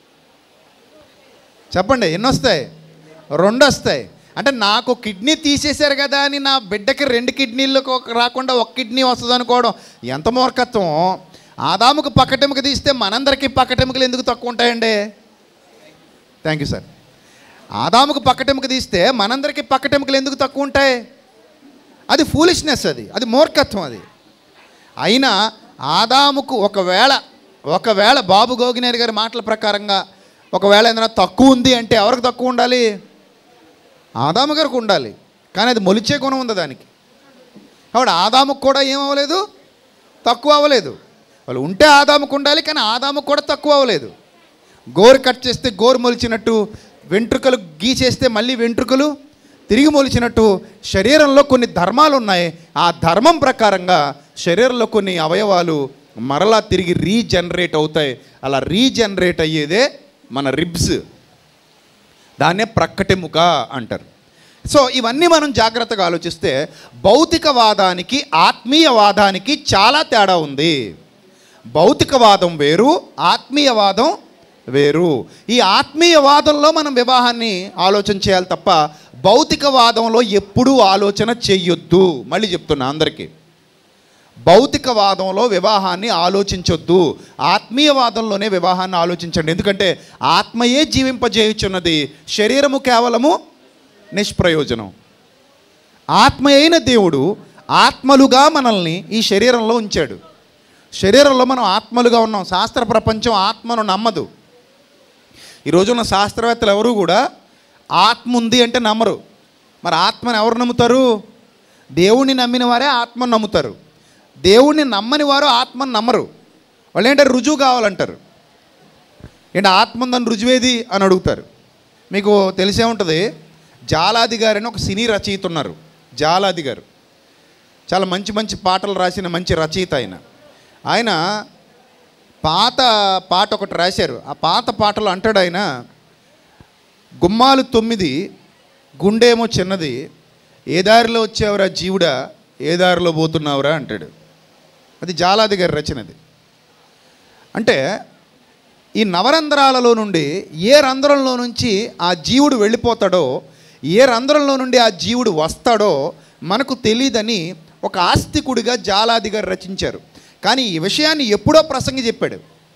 చెప్పండి, ఎన్ని వస్తాయి? రెండు వస్తాయి. అంటే నాకు కిడ్నీ తీసేశారు కదా అని నా బిడ్డకి రెండు కిడ్నీలకు రాకుండా ఒక కిడ్నీ వస్తుంది అనుకోవడం ఎంత మూర్ఖత్వం. ఆదాముకు పక్కటెముక తీస్తే మనందరికీ పక్కటెముకలు ఎందుకు తక్కువ ఉంటాయండి? Thank you sir. ఆదాముకు పక్కటెముక తీస్తే మనందరికీ పక్కటెముకలు ఎందుకు తక్కువ ఉంటాయి? అది ఫూలిష్నెస్, అది అది మూర్ఖత్వం. అది అయినా ఆదాముకు ఒకవేళ ఒకవేళ బాబు గోగినేని గారి మాటల ప్రకారంగా ఒకవేళ ఏదైనా తక్కువ ఉంది అంటే ఎవరికి తక్కువ ఉండాలి? ఆదాము గారికి ఉండాలి. కానీ అది మొలిచే గుణం ఉంది దానికి. కాబట్టి ఆదాముకు కూడా ఏమవ్వలేదు, తక్కువ అవ్వలేదు. వాళ్ళు ఉంటే ఆదాముకు ఉండాలి, కానీ ఆదాముకు కూడా తక్కువ అవ్వలేదు. గోరు కట్ చేస్తే గోరు మొలిచినట్టు, వెంట్రుకలు గీచేస్తే మళ్ళీ వెంట్రుకలు తిరిగి మొలిచినట్టు శరీరంలో కొన్ని ధర్మాలు ఉన్నాయి. ఆ ధర్మం ప్రకారంగా శరీరంలో కొన్ని అవయవాలు మరలా తిరిగి రీజనరేట్ అవుతాయి. అలా రీజనరేట్ అయ్యేదే మన రిబ్స్, దాన్నే ప్రక్కటెముక అంటారు. సో ఇవన్నీ మనం జాగ్రత్తగా ఆలోచిస్తే భౌతికవాదానికి ఆత్మీయవాదానికి చాలా తేడా ఉంది. భౌతికవాదం వేరు, ఆత్మీయవాదం వేరు. ఈ ఆత్మీయవాదంలో మనం వివాహాన్ని ఆలోచన చేయాలి తప్ప భౌతికవాదంలో ఎప్పుడూ ఆలోచన చెయ్యొద్దు. మళ్ళీ చెప్తున్నా అందరికీ, భౌతికవాదంలో వివాహాన్ని ఆలోచించొద్దు, ఆత్మీయవాదంలోనే వివాహాన్ని ఆలోచించండి. ఎందుకంటే ఆత్మయే జీవింపజేయుచున్నది, శరీరము కేవలము నిష్ప్రయోజనం. ఆత్మ అయిన దేవుడు ఆత్మలుగా మనల్ని ఈ శరీరంలో ఉంచాడు. శరీరంలో మనం ఆత్మలుగా ఉన్నాం. శాస్త్ర ప్రపంచం ఆత్మను నమ్మదు. ఈరోజున్న శాస్త్రవేత్తలు ఎవరు కూడా ఆత్మ ఉంది అంటే నమ్మరు. మరి ఆత్మను ఎవరు నమ్ముతారు? దేవుణ్ణి నమ్మిన వారే ఆత్మను నమ్ముతారు. దేవుణ్ణి నమ్మని వారు ఆత్మను నమ్మరు. వాళ్ళు ఏంటంటే రుజువు కావాలంటారు. ఏంటి ఆత్మ ఉందని రుజువేది అని అడుగుతారు. మీకు తెలిసే ఉంటుంది, జాలాది గారు అని ఒక సినీ రచయిత ఉన్నారు. జాలాది గారు చాలా మంచి మంచి పాటలు రాసిన మంచి రచయిత. ఆయన ఆయన పాత పాట ఒకటి రాశారు. ఆ పాత పాటలు అంటాడు ఆయన, గుమ్మాలు తొమ్మిది గుండేమో చిన్నది, ఏ దారిలో వచ్చావురా జీవుడా, ఏ దారిలో పోతున్నావురా అంటాడు. అది జాలాది గారి రచనది. అంటే ఈ నవరంధ్రాలలో నుండి ఏ రంధ్రంలో నుంచి ఆ జీవుడు వెళ్ళిపోతాడో, ఏ రంధ్రంలో నుండి ఆ జీవుడు వస్తాడో మనకు తెలియదని ఒక ఆస్తికుడిగా జాలాది గారు రచించారు. కానీ ఈ విషయాన్ని ఎప్పుడో ప్రసంగి చెప్పాడు.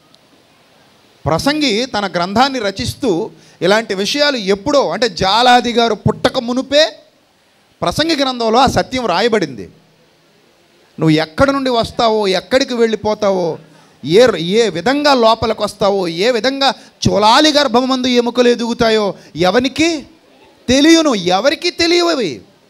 ప్రసంగి తన గ్రంథాన్ని రచిస్తూ ఇలాంటి విషయాలు ఎప్పుడో, అంటే జాలాది గారు పుట్టక మునుపే ప్రసంగి గ్రంథంలో ఆ సత్యం రాయబడింది. నువ్వు ఎక్కడి నుండి వస్తావో, ఎక్కడికి వెళ్ళిపోతావో, ఏ ఏ విధంగా లోపలికి వస్తావో, ఏ విధంగా చోళాలి గర్భమందు ఎముకలు ఎదుగుతాయో ఎవరికి తెలియను, ఎవరికి తెలియవి.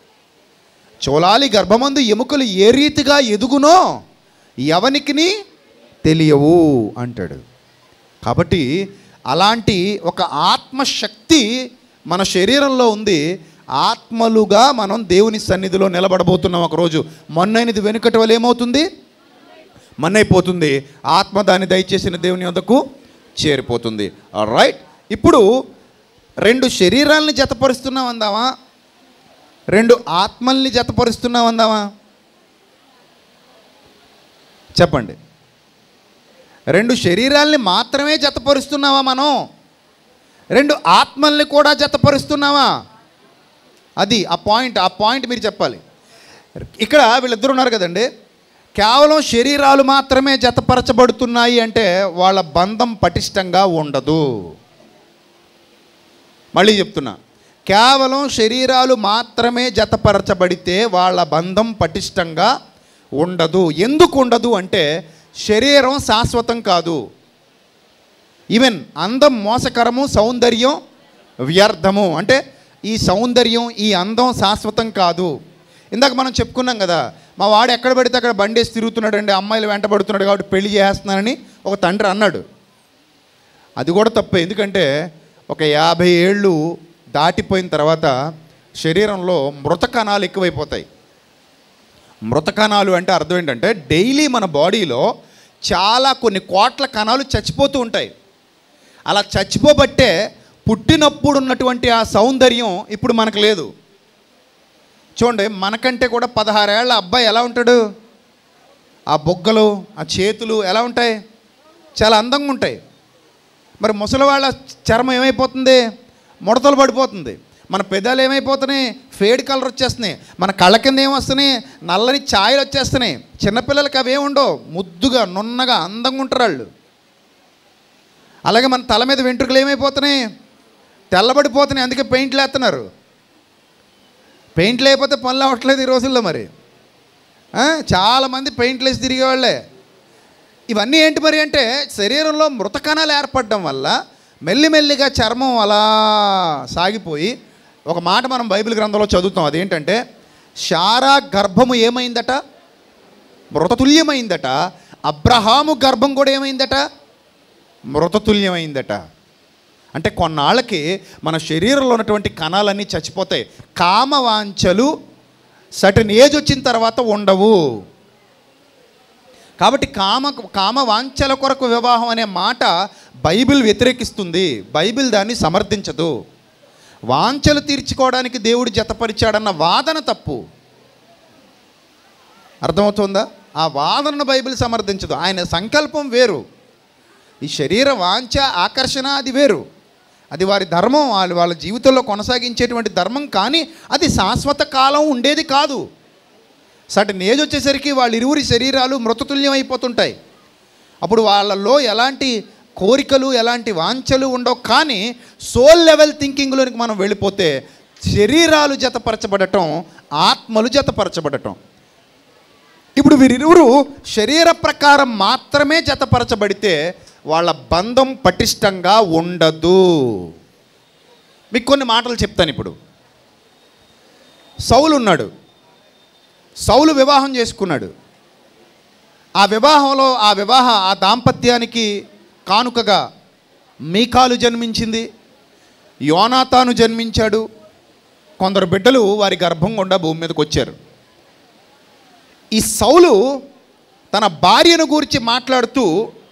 చోళాలి గర్భమందు ఎముకలు ఏ రీతిగా ఎదుగునో ఎవనికిని తెలియవు అంటాడు. కాబట్టి అలాంటి ఒక ఆత్మశక్తి మన శరీరంలో ఉంది. ఆత్మలుగా మనం దేవుని సన్నిధిలో నిలబడబోతున్నాం. ఒకరోజు మొన్నైనది వెనుకటి వల్ల ఏమవుతుంది, మన్నైపోతుంది. ఆత్మ దాన్ని దయచేసిన దేవుని వద్దకు చేరిపోతుంది. రైట్, ఇప్పుడు రెండు శరీరాలని జతపరుస్తున్నాం అందామా, రెండు ఆత్మల్ని జతపరుస్తున్నాం అందామా? చెప్పండి. రెండు శరీరాల్ని మాత్రమే జతపరుస్తున్నావా మనం, రెండు ఆత్మల్ని కూడా జతపరుస్తున్నావా? అది ఆ పాయింట్. ఆ పాయింట్ మీరు చెప్పాలి. ఇక్కడ వీళ్ళిద్దరు ఉన్నారు కదండి, కేవలం శరీరాలు మాత్రమే జతపరచబడుతున్నాయి అంటే వాళ్ళ బంధం పటిష్టంగా ఉండదు. మళ్ళీ చెప్తున్నా, కేవలం శరీరాలు మాత్రమే జతపరచబడితే వాళ్ళ బంధం పటిష్టంగా ఉండదు. ఎందుకు ఉండదు అంటే శరీరం శాశ్వతం కాదు. ఈవెన్ అందం మోసకరము, సౌందర్యం వ్యర్థము. అంటే ఈ సౌందర్యం, ఈ అందం శాశ్వతం కాదు. ఇందాక మనం చెప్పుకున్నాం కదా, మా వాడు ఎక్కడ పడితే అక్కడ బండేసి తిరుగుతున్నాడు అండి, అమ్మాయిలు వెంటబడుతున్నాడు కాబట్టి పెళ్లి చేస్తున్నానని ఒక తండ్రి అన్నాడు. అది కూడా తప్పే. ఎందుకంటే ఒక యాభై ఏళ్ళు దాటిపోయిన తర్వాత శరీరంలో మృత కణాలు ఎక్కువైపోతాయి. మృత కణాలు అంటే అర్థం ఏంటంటే డైలీ మన బాడీలో చాలా కొన్ని కోట్ల కణాలు చచ్చిపోతూ ఉంటాయి. అలా చచ్చిపోబట్టే పుట్టినప్పుడు ఉన్నటువంటి ఆ సౌందర్యం ఇప్పుడు మనకు లేదు. చూడండి, మనకంటే కూడా పదహారేళ్ల అబ్బాయి ఎలా ఉంటాడు? ఆ బొగ్గలు, ఆ చేతులు ఎలా ఉంటాయి? చాలా అందంగా ఉంటాయి. మరి ముసలివాళ్ళ చర్మం ఏమైపోతుంది? ముడతలు పడిపోతుంది. మన పెదాలు ఏమైపోతున్నాయి? ఫేడ్ కలర్ వచ్చేస్తున్నాయి. మన కళ్ళ కింద ఏమొస్తున్నాయి? నల్లని ఛాయలు వచ్చేస్తున్నాయి. చిన్నపిల్లలకి అవి ఏముండవు, ముద్దుగా నున్నగా అందంగా ఉంటారు వాళ్ళు. అలాగే మన తల మీద వెంట్రుకలు ఏమైపోతున్నాయి? తెల్లబడిపోతున్నాయి. అందుకే పెయింట్లు వేస్తున్నారు. పెయింట్లు లేకపోతే పనులు అవ్వట్లేదు ఈ రోజుల్లో. మరి చాలామంది పెయింట్లు వేసి తిరిగేవాళ్ళే. ఇవన్నీ ఏంటి మరి అంటే శరీరంలో మృత కణాలు ఏర్పడడం వల్ల మెల్లిమెల్లిగా చర్మం అలా సాగిపోయి, ఒక మాట మనం బైబిల్ గ్రంథంలో చదువుతాం. అదేంటంటే శారా గర్భము ఏమైందట? మృతతుల్యమైందట. అబ్రహాము గర్భం కూడా ఏమైందట? మృతతుల్యమైందట. అంటే కొన్నాళ్ళకి మన శరీరంలో ఉన్నటువంటి కణాలన్నీ చచ్చిపోతాయి. కామవాంఛలు సర్టెన్ ఏజ్ వచ్చిన తర్వాత ఉండవు. కాబట్టి కామ కామవాంఛల కొరకు వివాహం అనే మాట బైబిల్ వ్యతిరేకిస్తుంది. బైబిల్ దాన్ని సమర్థించదు. వాంఛలు తీర్చుకోవడానికి దేవుడు జతపరిచాడన్న వాదన తప్పు. అర్థమవుతుందా? ఆ వాదనను బైబిల్ సమర్థించదు. ఆయన సంకల్పం వేరు. ఈ శరీర వాంఛ, ఆకర్షణ అది వేరు. అది వారి ధర్మం, వాళ్ళు వాళ్ళ జీవితంలో కొనసాగించేటువంటి ధర్మం. కానీ అది శాశ్వత కాలం ఉండేది కాదు. సర్టెన్ ఏజ్ వచ్చేసరికి వాళ్ళ ఇరువురి శరీరాలు మృతతుల్యం అయిపోతుంటాయి. అప్పుడు వాళ్ళల్లో ఎలాంటి కోరికలు, ఎలాంటి వాంఛలు ఉండవు. కానీ సోల్ లెవెల్ థింకింగ్లోనికి మనం వెళ్ళిపోతే శరీరాలు జతపరచబడటం, ఆత్మలు జతపరచబడటం. ఇప్పుడు వీరిరువురు శరీర ప్రకారం మాత్రమే జతపరచబడితే వాళ్ళ బంధం పటిష్టంగా ఉండదు. మీకు కొన్ని మాటలు చెప్తాను. ఇప్పుడు సౌలు ఉన్నాడు. సౌలు వివాహం చేసుకున్నాడు. ఆ వివాహంలో ఆ వివాహ ఆ దాంపత్యానికి కానుకగా మీకాలు జన్మించింది, యోనాతాను జన్మించాడు. కొందరు బిడ్డలు వారి గర్భం గుండా భూమి మీదకి వచ్చారు. ఈ సౌలు తన భార్యను గురించి మాట్లాడుతూ,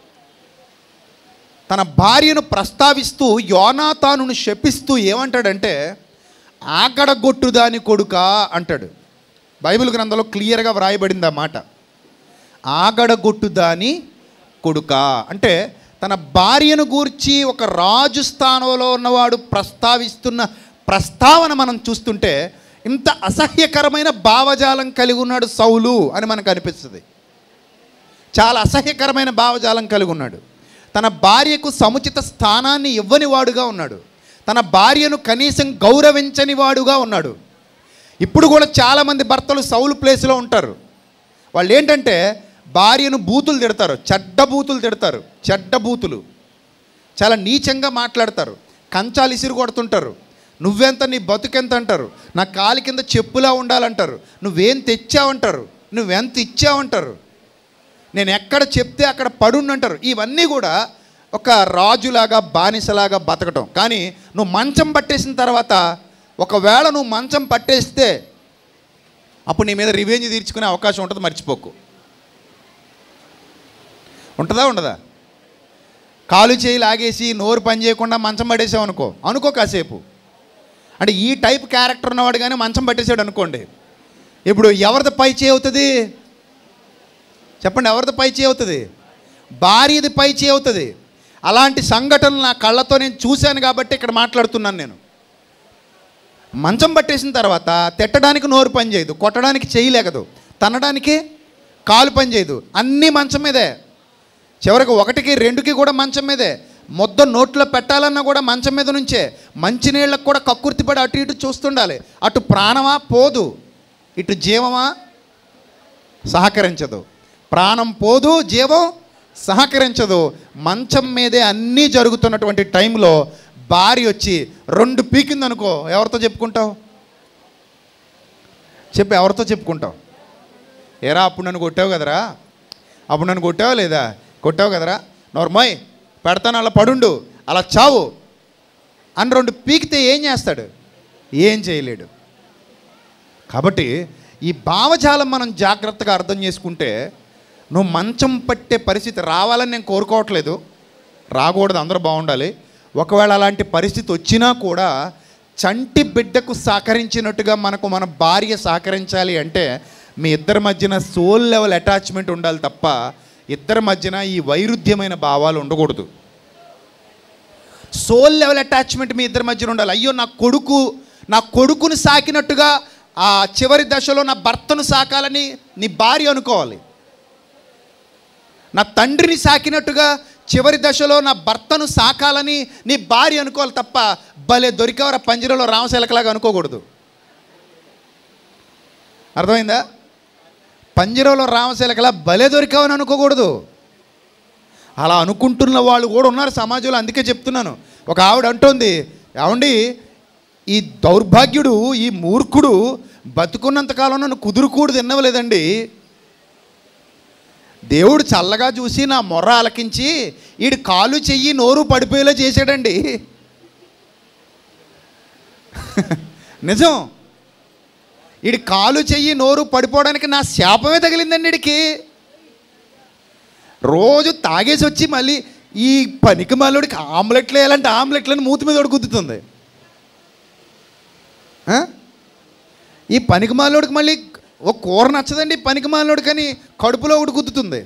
తన భార్యను ప్రస్తావిస్తూ యోనాతానును శపిస్తూ ఏమంటాడంటే ఆగడగొట్టు దాని కొడుక అంటాడు. బైబిల్ గ్రంథంలో క్లియర్గా వ్రాయబడింది ఆ మాట. ఆగడగొట్టు దాని కొడుక అంటే తన భార్యను గూర్చి ఒక రాజు స్థానంలో ఉన్నవాడు ప్రస్తావిస్తున్న ప్రస్తావన మనం చూస్తుంటే ఇంత అసహ్యకరమైన భావజాలం కలిగి ఉన్నాడు సౌలు అని మనకు అనిపిస్తుంది. చాలా అసహ్యకరమైన భావజాలం కలిగి ఉన్నాడు. తన భార్యకు సముచిత స్థానాన్ని ఇవ్వని వాడుగా ఉన్నాడు. తన భార్యను కనీసం గౌరవించని వాడుగా ఉన్నాడు. ఇప్పుడు కూడా చాలామంది భర్తలు సౌలు ప్లేస్లో ఉంటారు. వాళ్ళు ఏంటంటే భార్యను బూతులు తిడతారు, చెడ్డ బూతులు తిడతారు, చెడ్డ బూతులు చాలా నీచంగా మాట్లాడతారు, కంచాలు ఇసిరు కొడుతుంటారు. నువ్వెంత, నీ బతుకెంత అంటారు, నా కాలి కింద చెప్పులా ఉండాలంటారు, నువ్వేం తెచ్చావంటారు, నువ్వెంత ఇచ్చావంటారు, నేను ఎక్కడ చెప్తే అక్కడ పడుండంటారు. ఇవన్నీ కూడా ఒక రాజులాగా బానిసలాగా బతకటం. కానీ నువ్వు మంచం పట్టేసిన తర్వాత, ఒకవేళ నువ్వు మంచం పట్టేస్తే అప్పుడు నీ మీద రివెంజ్ తీర్చుకునే అవకాశం ఉంటుంది, మర్చిపోకు. ఉంటుందా ఉండదా? కాలు చేయి లాగేసి నోరు పని చేయకుండా మంచం పట్టేసావు అనుకో అనుకో కాసేపు. అంటే ఈ టైప్ క్యారెక్టర్ ఉన్నవాడు కానీ మంచం పట్టేసాడు అనుకోండి, ఇప్పుడు ఎవరిది పై చేయి అవుతుంది చెప్పండి? ఎవరిది పై చేయి అవుతుంది? భార్యది పై చేయి అవుతుంది. అలాంటి సంఘటనలు నా కళ్ళతో నేను చూశాను కాబట్టి ఇక్కడ మాట్లాడుతున్నాను. నేను మంచం పట్టేసిన తర్వాత తిట్టడానికి నోరు పని చేయదు, కొట్టడానికి చేయలేకదు, తన్నడానికి కాలు పని చేయదు, అన్నీ మంచం మీదే. చివరికి ఒకటికి రెండుకి కూడా మంచం మీదే. ముద్ద నోట్లో పెట్టాలన్నా కూడా మంచం మీద నుంచే. మంచినీళ్ళకు కూడా కక్కుర్తిపడి అటు ఇటు చూస్తుండాలి. అటు ప్రాణమా పోదు, ఇటు జీవమా సహకరించదు. ప్రాణం పోదు, జీవం సహకరించదు. మంచం మీదే అన్నీ జరుగుతున్నటువంటి టైంలో భార్య వచ్చి రెండు పీకింది అనుకో, ఎవరితో చెప్పుకుంటావు? చెప్పు, ఎవరితో చెప్పుకుంటావు? ఏరా అప్పుడు నన్ను కొట్టావు కదరా, అప్పుడు నన్ను కొట్టావా లేదా? కొట్టావు కదరా, నోర్మోయ్ పెడతాను, అలా పడుండు, అలా చావు అని రెండు పీకితే ఏం చేస్తాడు? ఏం చేయలేడు. కాబట్టి ఈ భావజాలం మనం జాగ్రత్తగా అర్థం చేసుకుంటే, నువ్వు మంచం పట్టే పరిస్థితి రావాలని నేను కోరుకోవట్లేదు, రాకూడదు, అందరూ బాగుండాలి. ఒకవేళ అలాంటి పరిస్థితి వచ్చినా కూడా చంటి బిడ్డకు సహకరించినట్టుగా మనకు మన భార్య సహకరించాలి అంటే మీ ఇద్దరి మధ్యన సోల్ లెవెల్ అటాచ్మెంట్ ఉండాలి తప్ప ఇద్దరి మధ్యన ఈ వైరుధ్యమైన భావాలు ఉండకూడదు. సోల్ లెవెల్ అటాచ్మెంట్ మీ ఇద్దరి మధ్యన ఉండాలి. అయ్యో నా కొడుకు నా కొడుకుని సాకినట్టుగా ఆ చివరి దశలో నా భర్తను సాకాలని నీ భార్య అనుకోవాలి. నా తండ్రిని సాకినట్టుగా చివరి దశలో నా భర్తను సాకాలని నీ భార్య అనుకోవాలి తప్ప భలే దొరికేవారు పంజరంలో రామశిలకలాగా అనుకోకూడదు. అర్థమైందా? పంజరంలో రామశిలకలా భలే దొరికావని అనుకోకూడదు. అలా అనుకుంటున్న వాళ్ళు కూడా ఉన్నారు సమాజంలో. అందుకే చెప్తున్నాను. ఒక ఆవిడ అంటోంది, ఏమండి ఈ దౌర్భాగ్యుడు ఈ మూర్ఖుడు బతుకున్నంతకాలం నన్ను కుదురుకూడు తిన్నవలేదండి, దేవుడు చల్లగా చూసి నా మొర్ర ఆలకించి ఈడు కాలు చెయ్యి నోరు పడిపోయేలా చేశాడండి. నిజం, ఈడి కాలు చెయ్యి నోరు పడిపోవడానికి నా శాపమే తగిలిందండి. ఈడికి రోజు తాగేసి వచ్చి మళ్ళీ ఈ పనికి మళ్ళీడికి ఆమ్లెట్లు వేయాలంటే ఆమ్లెట్లను మూతి మీద ఒకటి గుద్దుతుంది. ఈ పనికి మాలోడికి మళ్ళీ ఒక కూర నచ్చదండి పనికి మాలోడికి అని కడుపులో ఒకటి గుద్దుతుంది.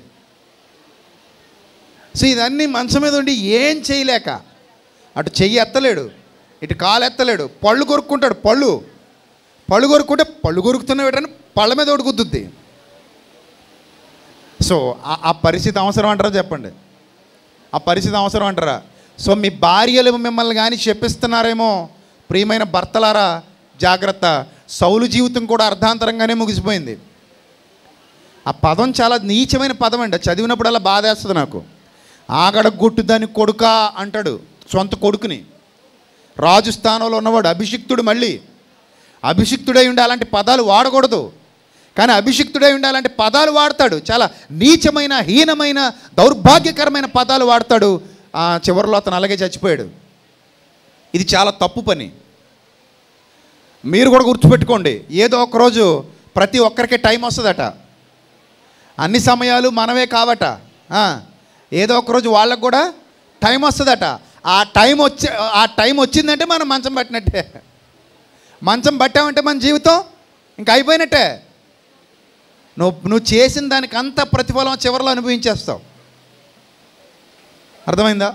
సో ఇదన్నీ మంచం మీద ఉండి ఏం చేయలేక అటు చెయ్యి ఎత్తలేడు, ఇటు కాలు ఎత్తలేడు, పళ్ళు కొరుక్కుంటాడు. పళ్ళు పళ్ళు కొరుక్కుంటే పళ్ళు కొరుకుతున్నవేటని పళ్ళ మీద ఒకటి గుద్దుద్ది. సో ఆ పరిస్థితి అవసరం అంటారా? చెప్పండి, ఆ పరిస్థితి అవసరం అంటారా? సో మీ భార్యలు మిమ్మల్ని కానీ చెప్పిస్తున్నారేమో, ప్రియమైన భర్తలారా జాగ్రత్త. సౌలు జీవితం కూడా అర్ధాంతరంగానే ముగిసిపోయింది. ఆ పదం చాలా నీచమైన పదం అండి. చదివినప్పుడల్లా బాధేస్తుంది నాకు. ఆగడగొట్టు దాని కొడుక అంటాడు సొంత కొడుకుని. రాజు స్థానంలో ఉన్నవాడు అభిషిక్తుడు. మళ్ళీ అభిషిక్తుడై ఉండి అలాంటి పదాలు వాడకూడదు, కానీ అభిషిక్తుడై ఉండి అలాంటి పదాలు వాడతాడు. చాలా నీచమైన, హీనమైన, దౌర్భాగ్యకరమైన పదాలు వాడతాడు. చివరిలో అతను అలాగే చచ్చిపోయాడు. ఇది చాలా తప్పు పని. మీరు కూడా గుర్తుపెట్టుకోండి, ఏదో ఒకరోజు ప్రతి ఒక్కరికి టైం వస్తుందట. అన్ని సమయాలు మనమే కావట. ఏదో ఒకరోజు వాళ్ళకు కూడా టైం వస్తుందట. ఆ టైం వచ్చి ఆ టైం వచ్చిందంటే మనం మంచం పట్టినట్టే. మంచం పట్టామంటే మన జీవితం ఇంకా అయిపోయినట్టే. నువ్వు నువ్వు చేసిన దానికి అంత ప్రతిఫలం చివరిలో అనుభవించేస్తావు. అర్థమైందా?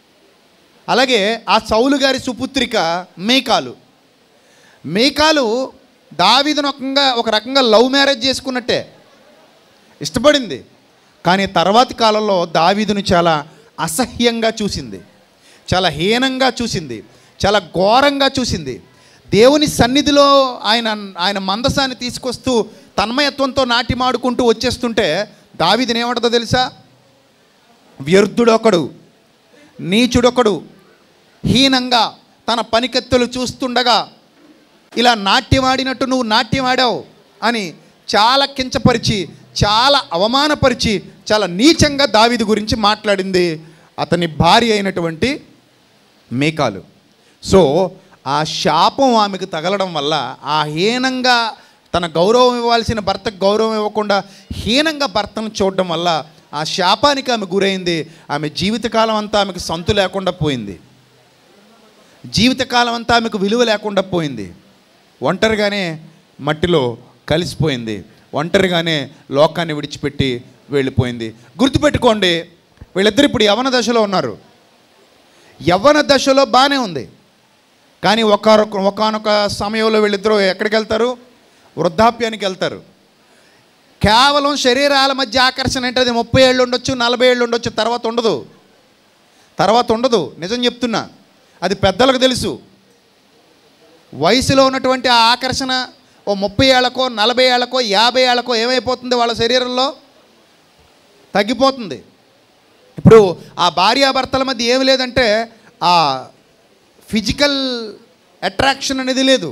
అలాగే ఆ సౌలు గారి సుపుత్రిక మీకాలు. మీకాలు దావీదును ఒకంగా ఒక రకంగా లవ్ మ్యారేజ్ చేసుకున్నట్టే, ఇష్టపడింది. కానీ తర్వాతి కాలంలో దావీదును చాలా అసహ్యంగా చూసింది, చాలా హీనంగా చూసింది, చాలా ఘోరంగా చూసింది. దేవుని సన్నిధిలో ఆయన ఆయన మందసాన్ని తీసుకొస్తూ తన్మయత్వంతో నాటిమాడుకుంటూ వచ్చేస్తుంటే దావీదుని ఏమంటుందో తెలుసా? వ్యర్థుడొకడు, నీచుడొకడు హీనంగా తన పనికెత్తులు చూస్తుండగా ఇలా నాట్యమాడినట్టు నువ్వు నాట్యమాడావు అని చాలా కించపరిచి, చాలా అవమానపరిచి, చాలా నీచంగా దావీదు గురించి మాట్లాడింది అతని భార్య అయినటువంటి మీకాలు. సో ఆ శాపం ఆమెకు తగలడం వల్ల, ఆ హీనంగా తన గౌరవం ఇవ్వాల్సిన భర్తకు గౌరవం ఇవ్వకుండా హీనంగా భర్తను చూడడం వల్ల ఆ శాపానికి ఆమె గురైంది. ఆమె జీవితకాలం అంతా ఆమెకు సంతు లేకుండా పోయింది. జీవితకాలం అంతా ఆమెకు విలువ లేకుండా పోయింది. ఒంటరిగానే మట్టిలో కలిసిపోయింది. ఒంటరిగానే లోకాన్ని విడిచిపెట్టి వెళ్ళిపోయింది. గుర్తుపెట్టుకోండి, వీళ్ళిద్దరు ఇప్పుడు యవన దశలో ఉన్నారు. యవ్వన దశలో బాగానే ఉంది, కానీ ఒకనొక ఒకనొక సమయంలో వీళ్ళిద్దరూ ఎక్కడికి వెళ్తారు? వృద్ధాప్యానికి వెళ్తారు. కేవలం శరీరాల మధ్య ఆకర్షణ అంటే అది ముప్పై ఏళ్ళు ఉండొచ్చు, నలభై ఏళ్ళు ఉండొచ్చు, తర్వాత ఉండదు. తర్వాత ఉండదు, నిజం చెప్తున్నా. అది పెద్దలకు తెలుసు. వయసులో ఉన్నటువంటి ఆ ఆకర్షణ ఓ ముప్పై ఏళ్ళకో నలభై ఏళ్ళకో యాభై ఏళ్ళకో ఏమైపోతుంది? వాళ్ళ శరీరంలో తగ్గిపోతుంది. ఇప్పుడు ఆ భార్యాభర్తల మధ్య ఏమి లేదంటే ఆ ఫిజికల్ అట్రాక్షన్ అనేది లేదు,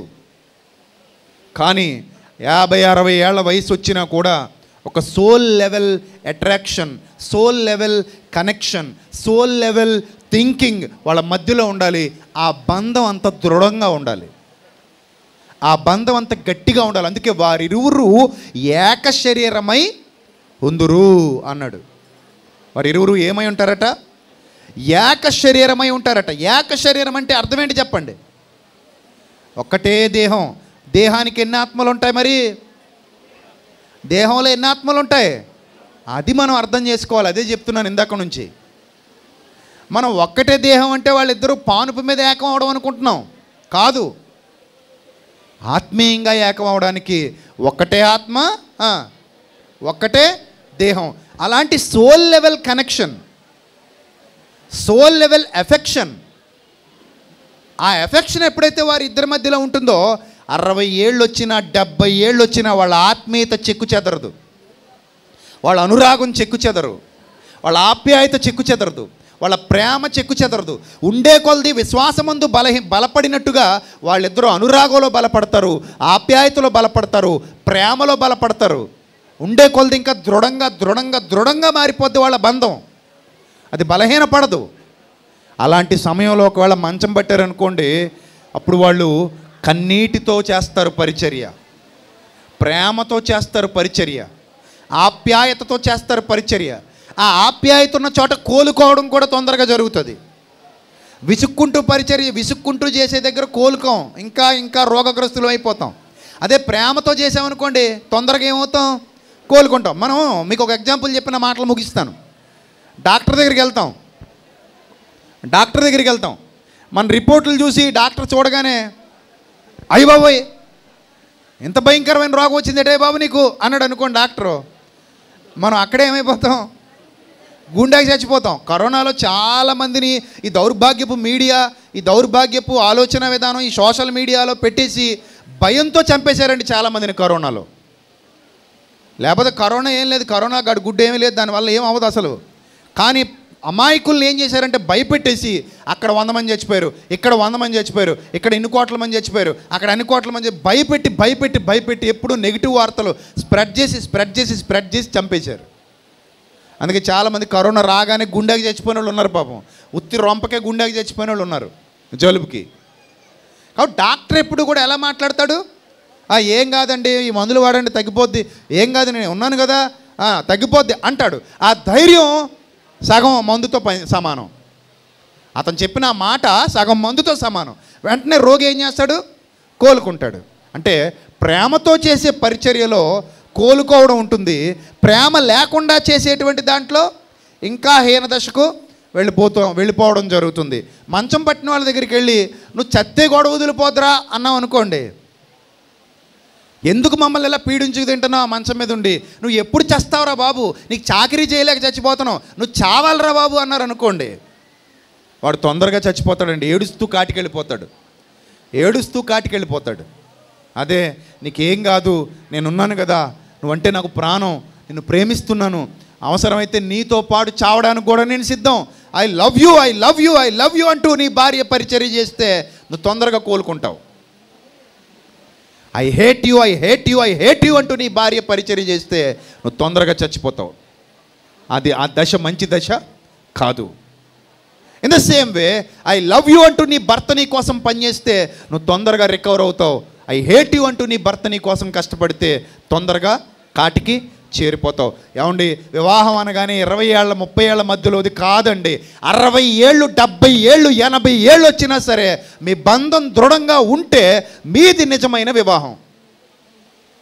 కానీ యాభై అరవై ఏళ్ళ వయసు వచ్చినా కూడా ఒక soul level attraction, soul level connection, soul level thinking వాళ్ళ మధ్యలో ఉండాలి. ఆ బంధం అంత దృఢంగా ఉండాలి, ఆ బంధం అంత గట్టిగా ఉండాలి. అందుకే వారిరువురు ఏక శరీరమై ఉందురు అన్నాడు. వారిరువురు ఏమై ఉంటారట? ఏక శరీరమై ఉంటారట. ఏక శరీరం అంటే అర్థం ఏంటి చెప్పండి? ఒక్కటే దేహం. దేహానికి ఎన్ని ఆత్మలు ఉంటాయి? మరి దేహంలో ఎన్ని ఆత్మలు ఉంటాయి? అది మనం అర్థం చేసుకోవాలి. అదే చెప్తున్నాను ఇందాక నుంచి. మనం ఒక్కటే దేహం అంటే వాళ్ళిద్దరూ పానుపు మీద ఏకం అవడం అనుకుంటున్నాం. కాదు, ఆత్మీయంగా ఏకం అవడానికి ఒక్కటే ఆత్మ, ఒక్కటే దేహం. అలాంటి soul level connection, soul level affection, ఆ ఎఫెక్షన్ ఎప్పుడైతే వారి ఇద్దరి మధ్యలో ఉంటుందో అరవై ఏళ్ళు వచ్చినా డెబ్బై ఏళ్ళు వచ్చినా వాళ్ళ ఆత్మీయత చెక్కు చెదరదు, వాళ్ళ అనురాగం చెక్కు చెదరు, వాళ్ళ ఆప్యాయత చెక్కు చెదరదు, వాళ్ళ ప్రేమ చెక్కు చెదరదు. ఉండే కొలది విశ్వాసమందు బలహీ బలపడినట్టుగా వాళ్ళిద్దరూ అనురాగంలో బలపడతారు, ఆప్యాయతలో బలపడతారు, ప్రేమలో బలపడతారు. ఉండే కొలది ఇంకా దృఢంగా దృఢంగా దృఢంగా మారిపోద్ది వాళ్ళ బంధం. అది బలహీనపడదు. అలాంటి సమయంలో ఒకవేళ మంచం పట్టారనుకోండి, అప్పుడు వాళ్ళు కన్నీటితో చేస్తారు పరిచర్య, ప్రేమతో చేస్తారు పరిచర్య, ఆప్యాయతతో చేస్తారు పరిచర్య. ఆ ఆప్యాయత ఉన్న చోట కోలుకోవడం కూడా తొందరగా జరుగుతుంది. విసుక్కుంటూ పరిచర్య విసుక్కుంటూ చేసే దగ్గర కోలుకోం, ఇంకా ఇంకా రోగగ్రస్తులు అయిపోతాం. అదే ప్రేమతో చేసామనుకోండి తొందరగా ఏమవుతాం? కోలుకుంటాం. మనం మీకు ఒక ఎగ్జాంపుల్ చెప్పిన మాటలు ముగిస్తాను. డాక్టర్ దగ్గరికి వెళ్తాం డాక్టర్ దగ్గరికి వెళ్తాం మన రిపోర్ట్లు చూసి డాక్టర్ చూడగానే అయ్య బాబోయ్ ఎంత భయంకరమైన రోగం వచ్చింది అంటే బాబు నీకు అన్నాడు అనుకోండి డాక్టరు, మనం అక్కడే ఏమైపోతాం? గుండెకి చచ్చిపోతాం. కరోనాలో చాలామందిని ఈ దౌర్భాగ్యపు మీడియా, ఈ దౌర్భాగ్యపు ఆలోచన విధానం ఈ సోషల్ మీడియాలో పెట్టేసి భయంతో చంపేశారండి చాలామందిని కరోనాలో. లేకపోతే కరోనా ఏం లేదు, కరోనా గడు గుడ్డు ఏమీ లేదు, దానివల్ల ఏం అవ్వదు అసలు. కానీ అమాయకుల్ని ఏం చేశారంటే భయపెట్టేసి అక్కడ వంద మంది చచ్చిపోయారు, ఇక్కడ వంద మంది చచ్చిపోయారు, ఇక్కడ ఇన్ని కోట్ల మంది చచ్చిపోయారు, అక్కడ అన్ని కోట్ల మంది భయపెట్టి భయపెట్టి భయపెట్టి ఎప్పుడు నెగిటివ్ వార్తలు స్ప్రెడ్ చేసి స్ప్రెడ్ చేసి స్ప్రెడ్ చేసి చంపేశారు. అందుకే చాలామంది కరోనా రాగానే గుండెకి చచ్చిపోయిన వాళ్ళు ఉన్నారు పాపం. ఉత్తి రొంపకే గుండెకి చచ్చిపోయిన వాళ్ళు ఉన్నారు జలుబుకి. కాబట్టి డాక్టర్ ఎప్పుడు కూడా ఎలా మాట్లాడతాడు? ఏం కాదండి ఈ మందులు వాడండి తగ్గిపోద్ది, ఏం కాదు నేను ఉన్నాను కదా తగ్గిపోద్ది అంటాడు. ఆ ధైర్యం సగం మందుతో సమానం. అతను చెప్పిన మాట సగం మందుతో సమానం. వెంటనే రోగి ఏం చేస్తాడు? కోలుకుంటాడు. అంటే ప్రేమతో చేసే పరిచర్యలో కోలుకోవడం ఉంటుంది, ప్రేమ లేకుండా చేసేటువంటి దాంట్లో ఇంకా హీనదశకు వెళ్ళిపోతూ వెళ్ళిపోవడం జరుగుతుంది. మంచం పట్టిన వాళ్ళ దగ్గరికి వెళ్ళి నువ్వు చత్తే గొడవ వదిలిపోద్దురా అన్నావు అనుకోండి, ఎందుకు మమ్మల్ని ఇలా పీడించుకు తింటున్నావు మంచం మీద ఉండి, నువ్వు ఎప్పుడు చస్తావురా బాబు, నీకు చాకరీ చేయలేక చచ్చిపోతున్నావు, నువ్వు చావాలరా బాబు అన్నారు అనుకోండి, వాడు తొందరగా చచ్చిపోతాడండి. ఏడుస్తూ కాటికెళ్ళిపోతాడు, ఏడుస్తూ కాటికెళ్ళిపోతాడు. అదే నీకేం కాదు నేనున్నాను కదా, నువ్వంటే నాకు ప్రాణం, నిన్ను ప్రేమిస్తున్నాను, అవసరమైతే నీతో పాటు చావడానికి కూడా నేను సిద్ధం, I love you I love you I love you అంటూ నీ భార్య పరిచర్య చేస్తే నువ్వు తొందరగా కోలుకుంటావు. I hate you I hate you I hate you అంటూ నీ భార్య పరిచర్య చేస్తే నువ్వు తొందరగా చచ్చిపోతావు. అది ఆ దశ మంచి దశ కాదు. In the same way I love you అంటూ నీ భర్త నీ కోసం పనిచేస్తే నువ్వు తొందరగా రికవర్ అవుతావు. ఐ హేట్ యూ అంటూ నీ భర్త నీ కోసం కష్టపడితే తొందరగా కాటికి చేరిపోతావు. ఏమండి వివాహం అనగానే ఇరవై ఏళ్ళ ముప్పై ఏళ్ళ మధ్యలోది కాదండి. అరవై ఏళ్ళు డెబ్బై ఏళ్ళు ఎనభై ఏళ్ళు వచ్చినా సరే మీ బంధం దృఢంగా ఉంటే మీది నిజమైన వివాహం.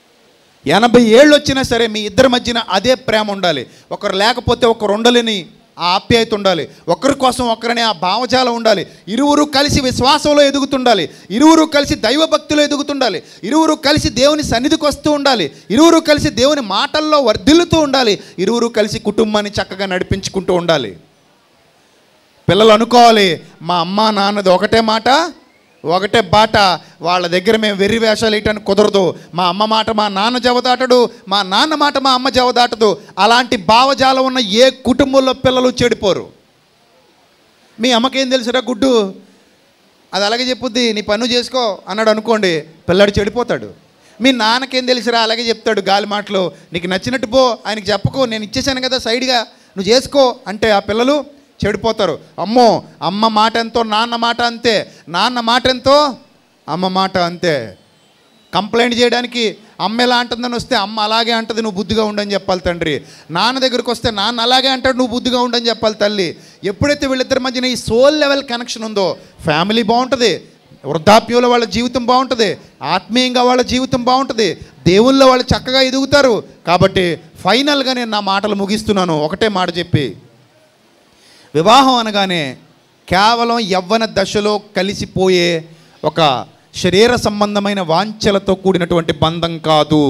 ఎనభై ఏళ్ళు వచ్చినా సరే మీ ఇద్దరి మధ్యన అదే ప్రేమ ఉండాలి. ఒకరు లేకపోతే ఒకరు ఉండలేని ఆ ఆప్యాయత ఉండాలి, ఒకరి కోసం ఒకరనే ఆ భావజాలం ఉండాలి, ఇరువురు కలిసి విశ్వాసంలో ఎదుగుతుండాలి, ఇరువురు కలిసి దైవభక్తిలో ఎదుగుతుండాలి, ఇరువురు కలిసి దేవుని సన్నిధికి వస్తూ ఉండాలి, ఇరువురు కలిసి దేవుని మాటల్లో వర్ధిల్లుతూ ఉండాలి, ఇరువురు కలిసి కుటుంబాన్ని చక్కగా నడిపించుకుంటూ ఉండాలి. పిల్లలు అనుకోవాలి, మా అమ్మ నాన్నది ఒకటే మాట ఒకటే బాట, వాళ్ళ దగ్గర మేము వెర్రి వేషాలు వేయటానికి కుదరదు, మా అమ్మ మాట మా నాన్న జవదాటడు, మా నాన్న మాట మా అమ్మ జవదాటదు. అలాంటి భావజాలం ఉన్న ఏ కుటుంబంలో పిల్లలు చెడిపోరు. మీ అమ్మకేం తెలుసురా గుడ్డు, అది అలాగే చెప్పుద్ది, నీ పన్ను చేసుకో అన్నాడు అనుకోండి, పిల్లాడు చెడిపోతాడు. మీ నాన్నకేం తెలుసురా, అలాగే చెప్తాడు గాలి మాటలు, నీకు నచ్చినట్టు పో, ఆయనకి చెప్పకు, నేను ఇచ్చేసాను కదా సైడ్గా, నువ్వు చేసుకో అంటే ఆ పిల్లలు చెడిపోతారు. అమ్మో అమ్మ మాట ఎంతో నాన్న మాట అంతే, నాన్న మాట ఎంతో అమ్మ మాట అంతే. కంప్లైంట్ చేయడానికి అమ్మ ఎలా అంటుందని వస్తే అమ్మ అలాగే అంటుంది, నువ్వు బుద్ధిగా ఉండని చెప్పాలి తండ్రి. నాన్న దగ్గరికి వస్తే నాన్న అలాగే అంటాడు, నువ్వు బుద్ధిగా ఉండని చెప్పాలి తల్లి. ఎప్పుడైతే వీళ్ళిద్దరి మధ్యన ఈ సోల్ లెవెల్ కనెక్షన్ ఉందో ఫ్యామిలీ బాగుంటుంది, వృద్ధాప్యంలో వాళ్ళ జీవితం బాగుంటుంది, ఆత్మీయంగా వాళ్ళ జీవితం బాగుంటుంది, దేవుళ్ళో వాళ్ళు చక్కగా ఎదుగుతారు. కాబట్టి ఫైనల్గా నేను నా మాటలు ముగిస్తున్నాను ఒకటే మాట చెప్పి, వివాహం అనగానే కేవలం యవ్వన దశలో కలిసిపోయే ఒక శరీర సంబంధమైన వాంఛలతో కూడినటువంటి బంధం కాదు.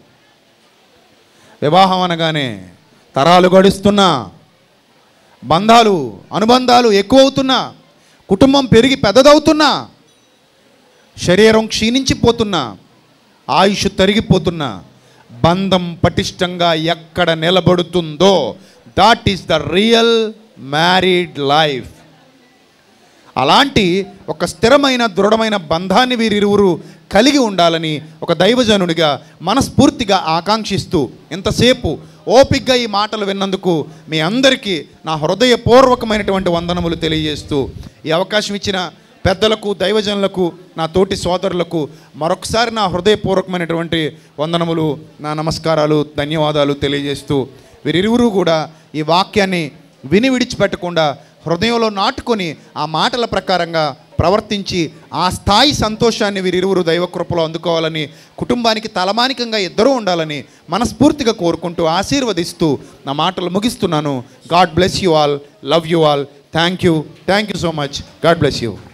వివాహం అనగానే తరాలు గడుస్తున్నా, బంధాలు అనుబంధాలు ఎక్కువవుతున్నా, కుటుంబం పెరిగి పెద్దదవుతున్నా, శరీరం క్షీణించిపోతున్నా, ఆయుష్ తరిగిపోతున్నా, బంధం పటిష్టంగా ఎక్కడ నిలబడుతుందో that is the real married life. అలాంటి ఒక స్థిరమైన దృఢమైన బంధాన్ని వీరిరువురు కలిగి ఉండాలని ఒక దైవజనుడిగా మనస్ఫూర్తిగా ఆకాంక్షిస్తూ ఇంతసేపు ఓపికగా ఈ మాటలు విన్నందుకు మీ అందరికీ నా హృదయపూర్వకమైనటువంటి వందనములు తెలియజేస్తూ, ఈ అవకాశం ఇచ్చిన పెద్దలకు దైవజనులకు నా తోటి సోదరులకు మరొకసారి నా హృదయపూర్వకమైనటువంటి వందనములు, నా నమస్కారాలు, ధన్యవాదాలు తెలియజేస్తూ, వీరిరువురు కూడా ఈ వాక్యాన్ని విని విడిచిపెట్టకుండా హృదయంలో నాటుకొని ఆ మాటల ప్రకారంగా ప్రవర్తించి ఆ స్థాయి సంతోషాన్ని వీరిరువురు దైవకృపలో అందుకోవాలని, కుటుంబానికి తలమానికంగా ఇద్దరూ ఉండాలని మనస్ఫూర్తిగా కోరుకుంటూ ఆశీర్వదిస్తూ నా మాటలు ముగిస్తున్నాను. God bless you all, love you all, thank you thank you so much, God bless you.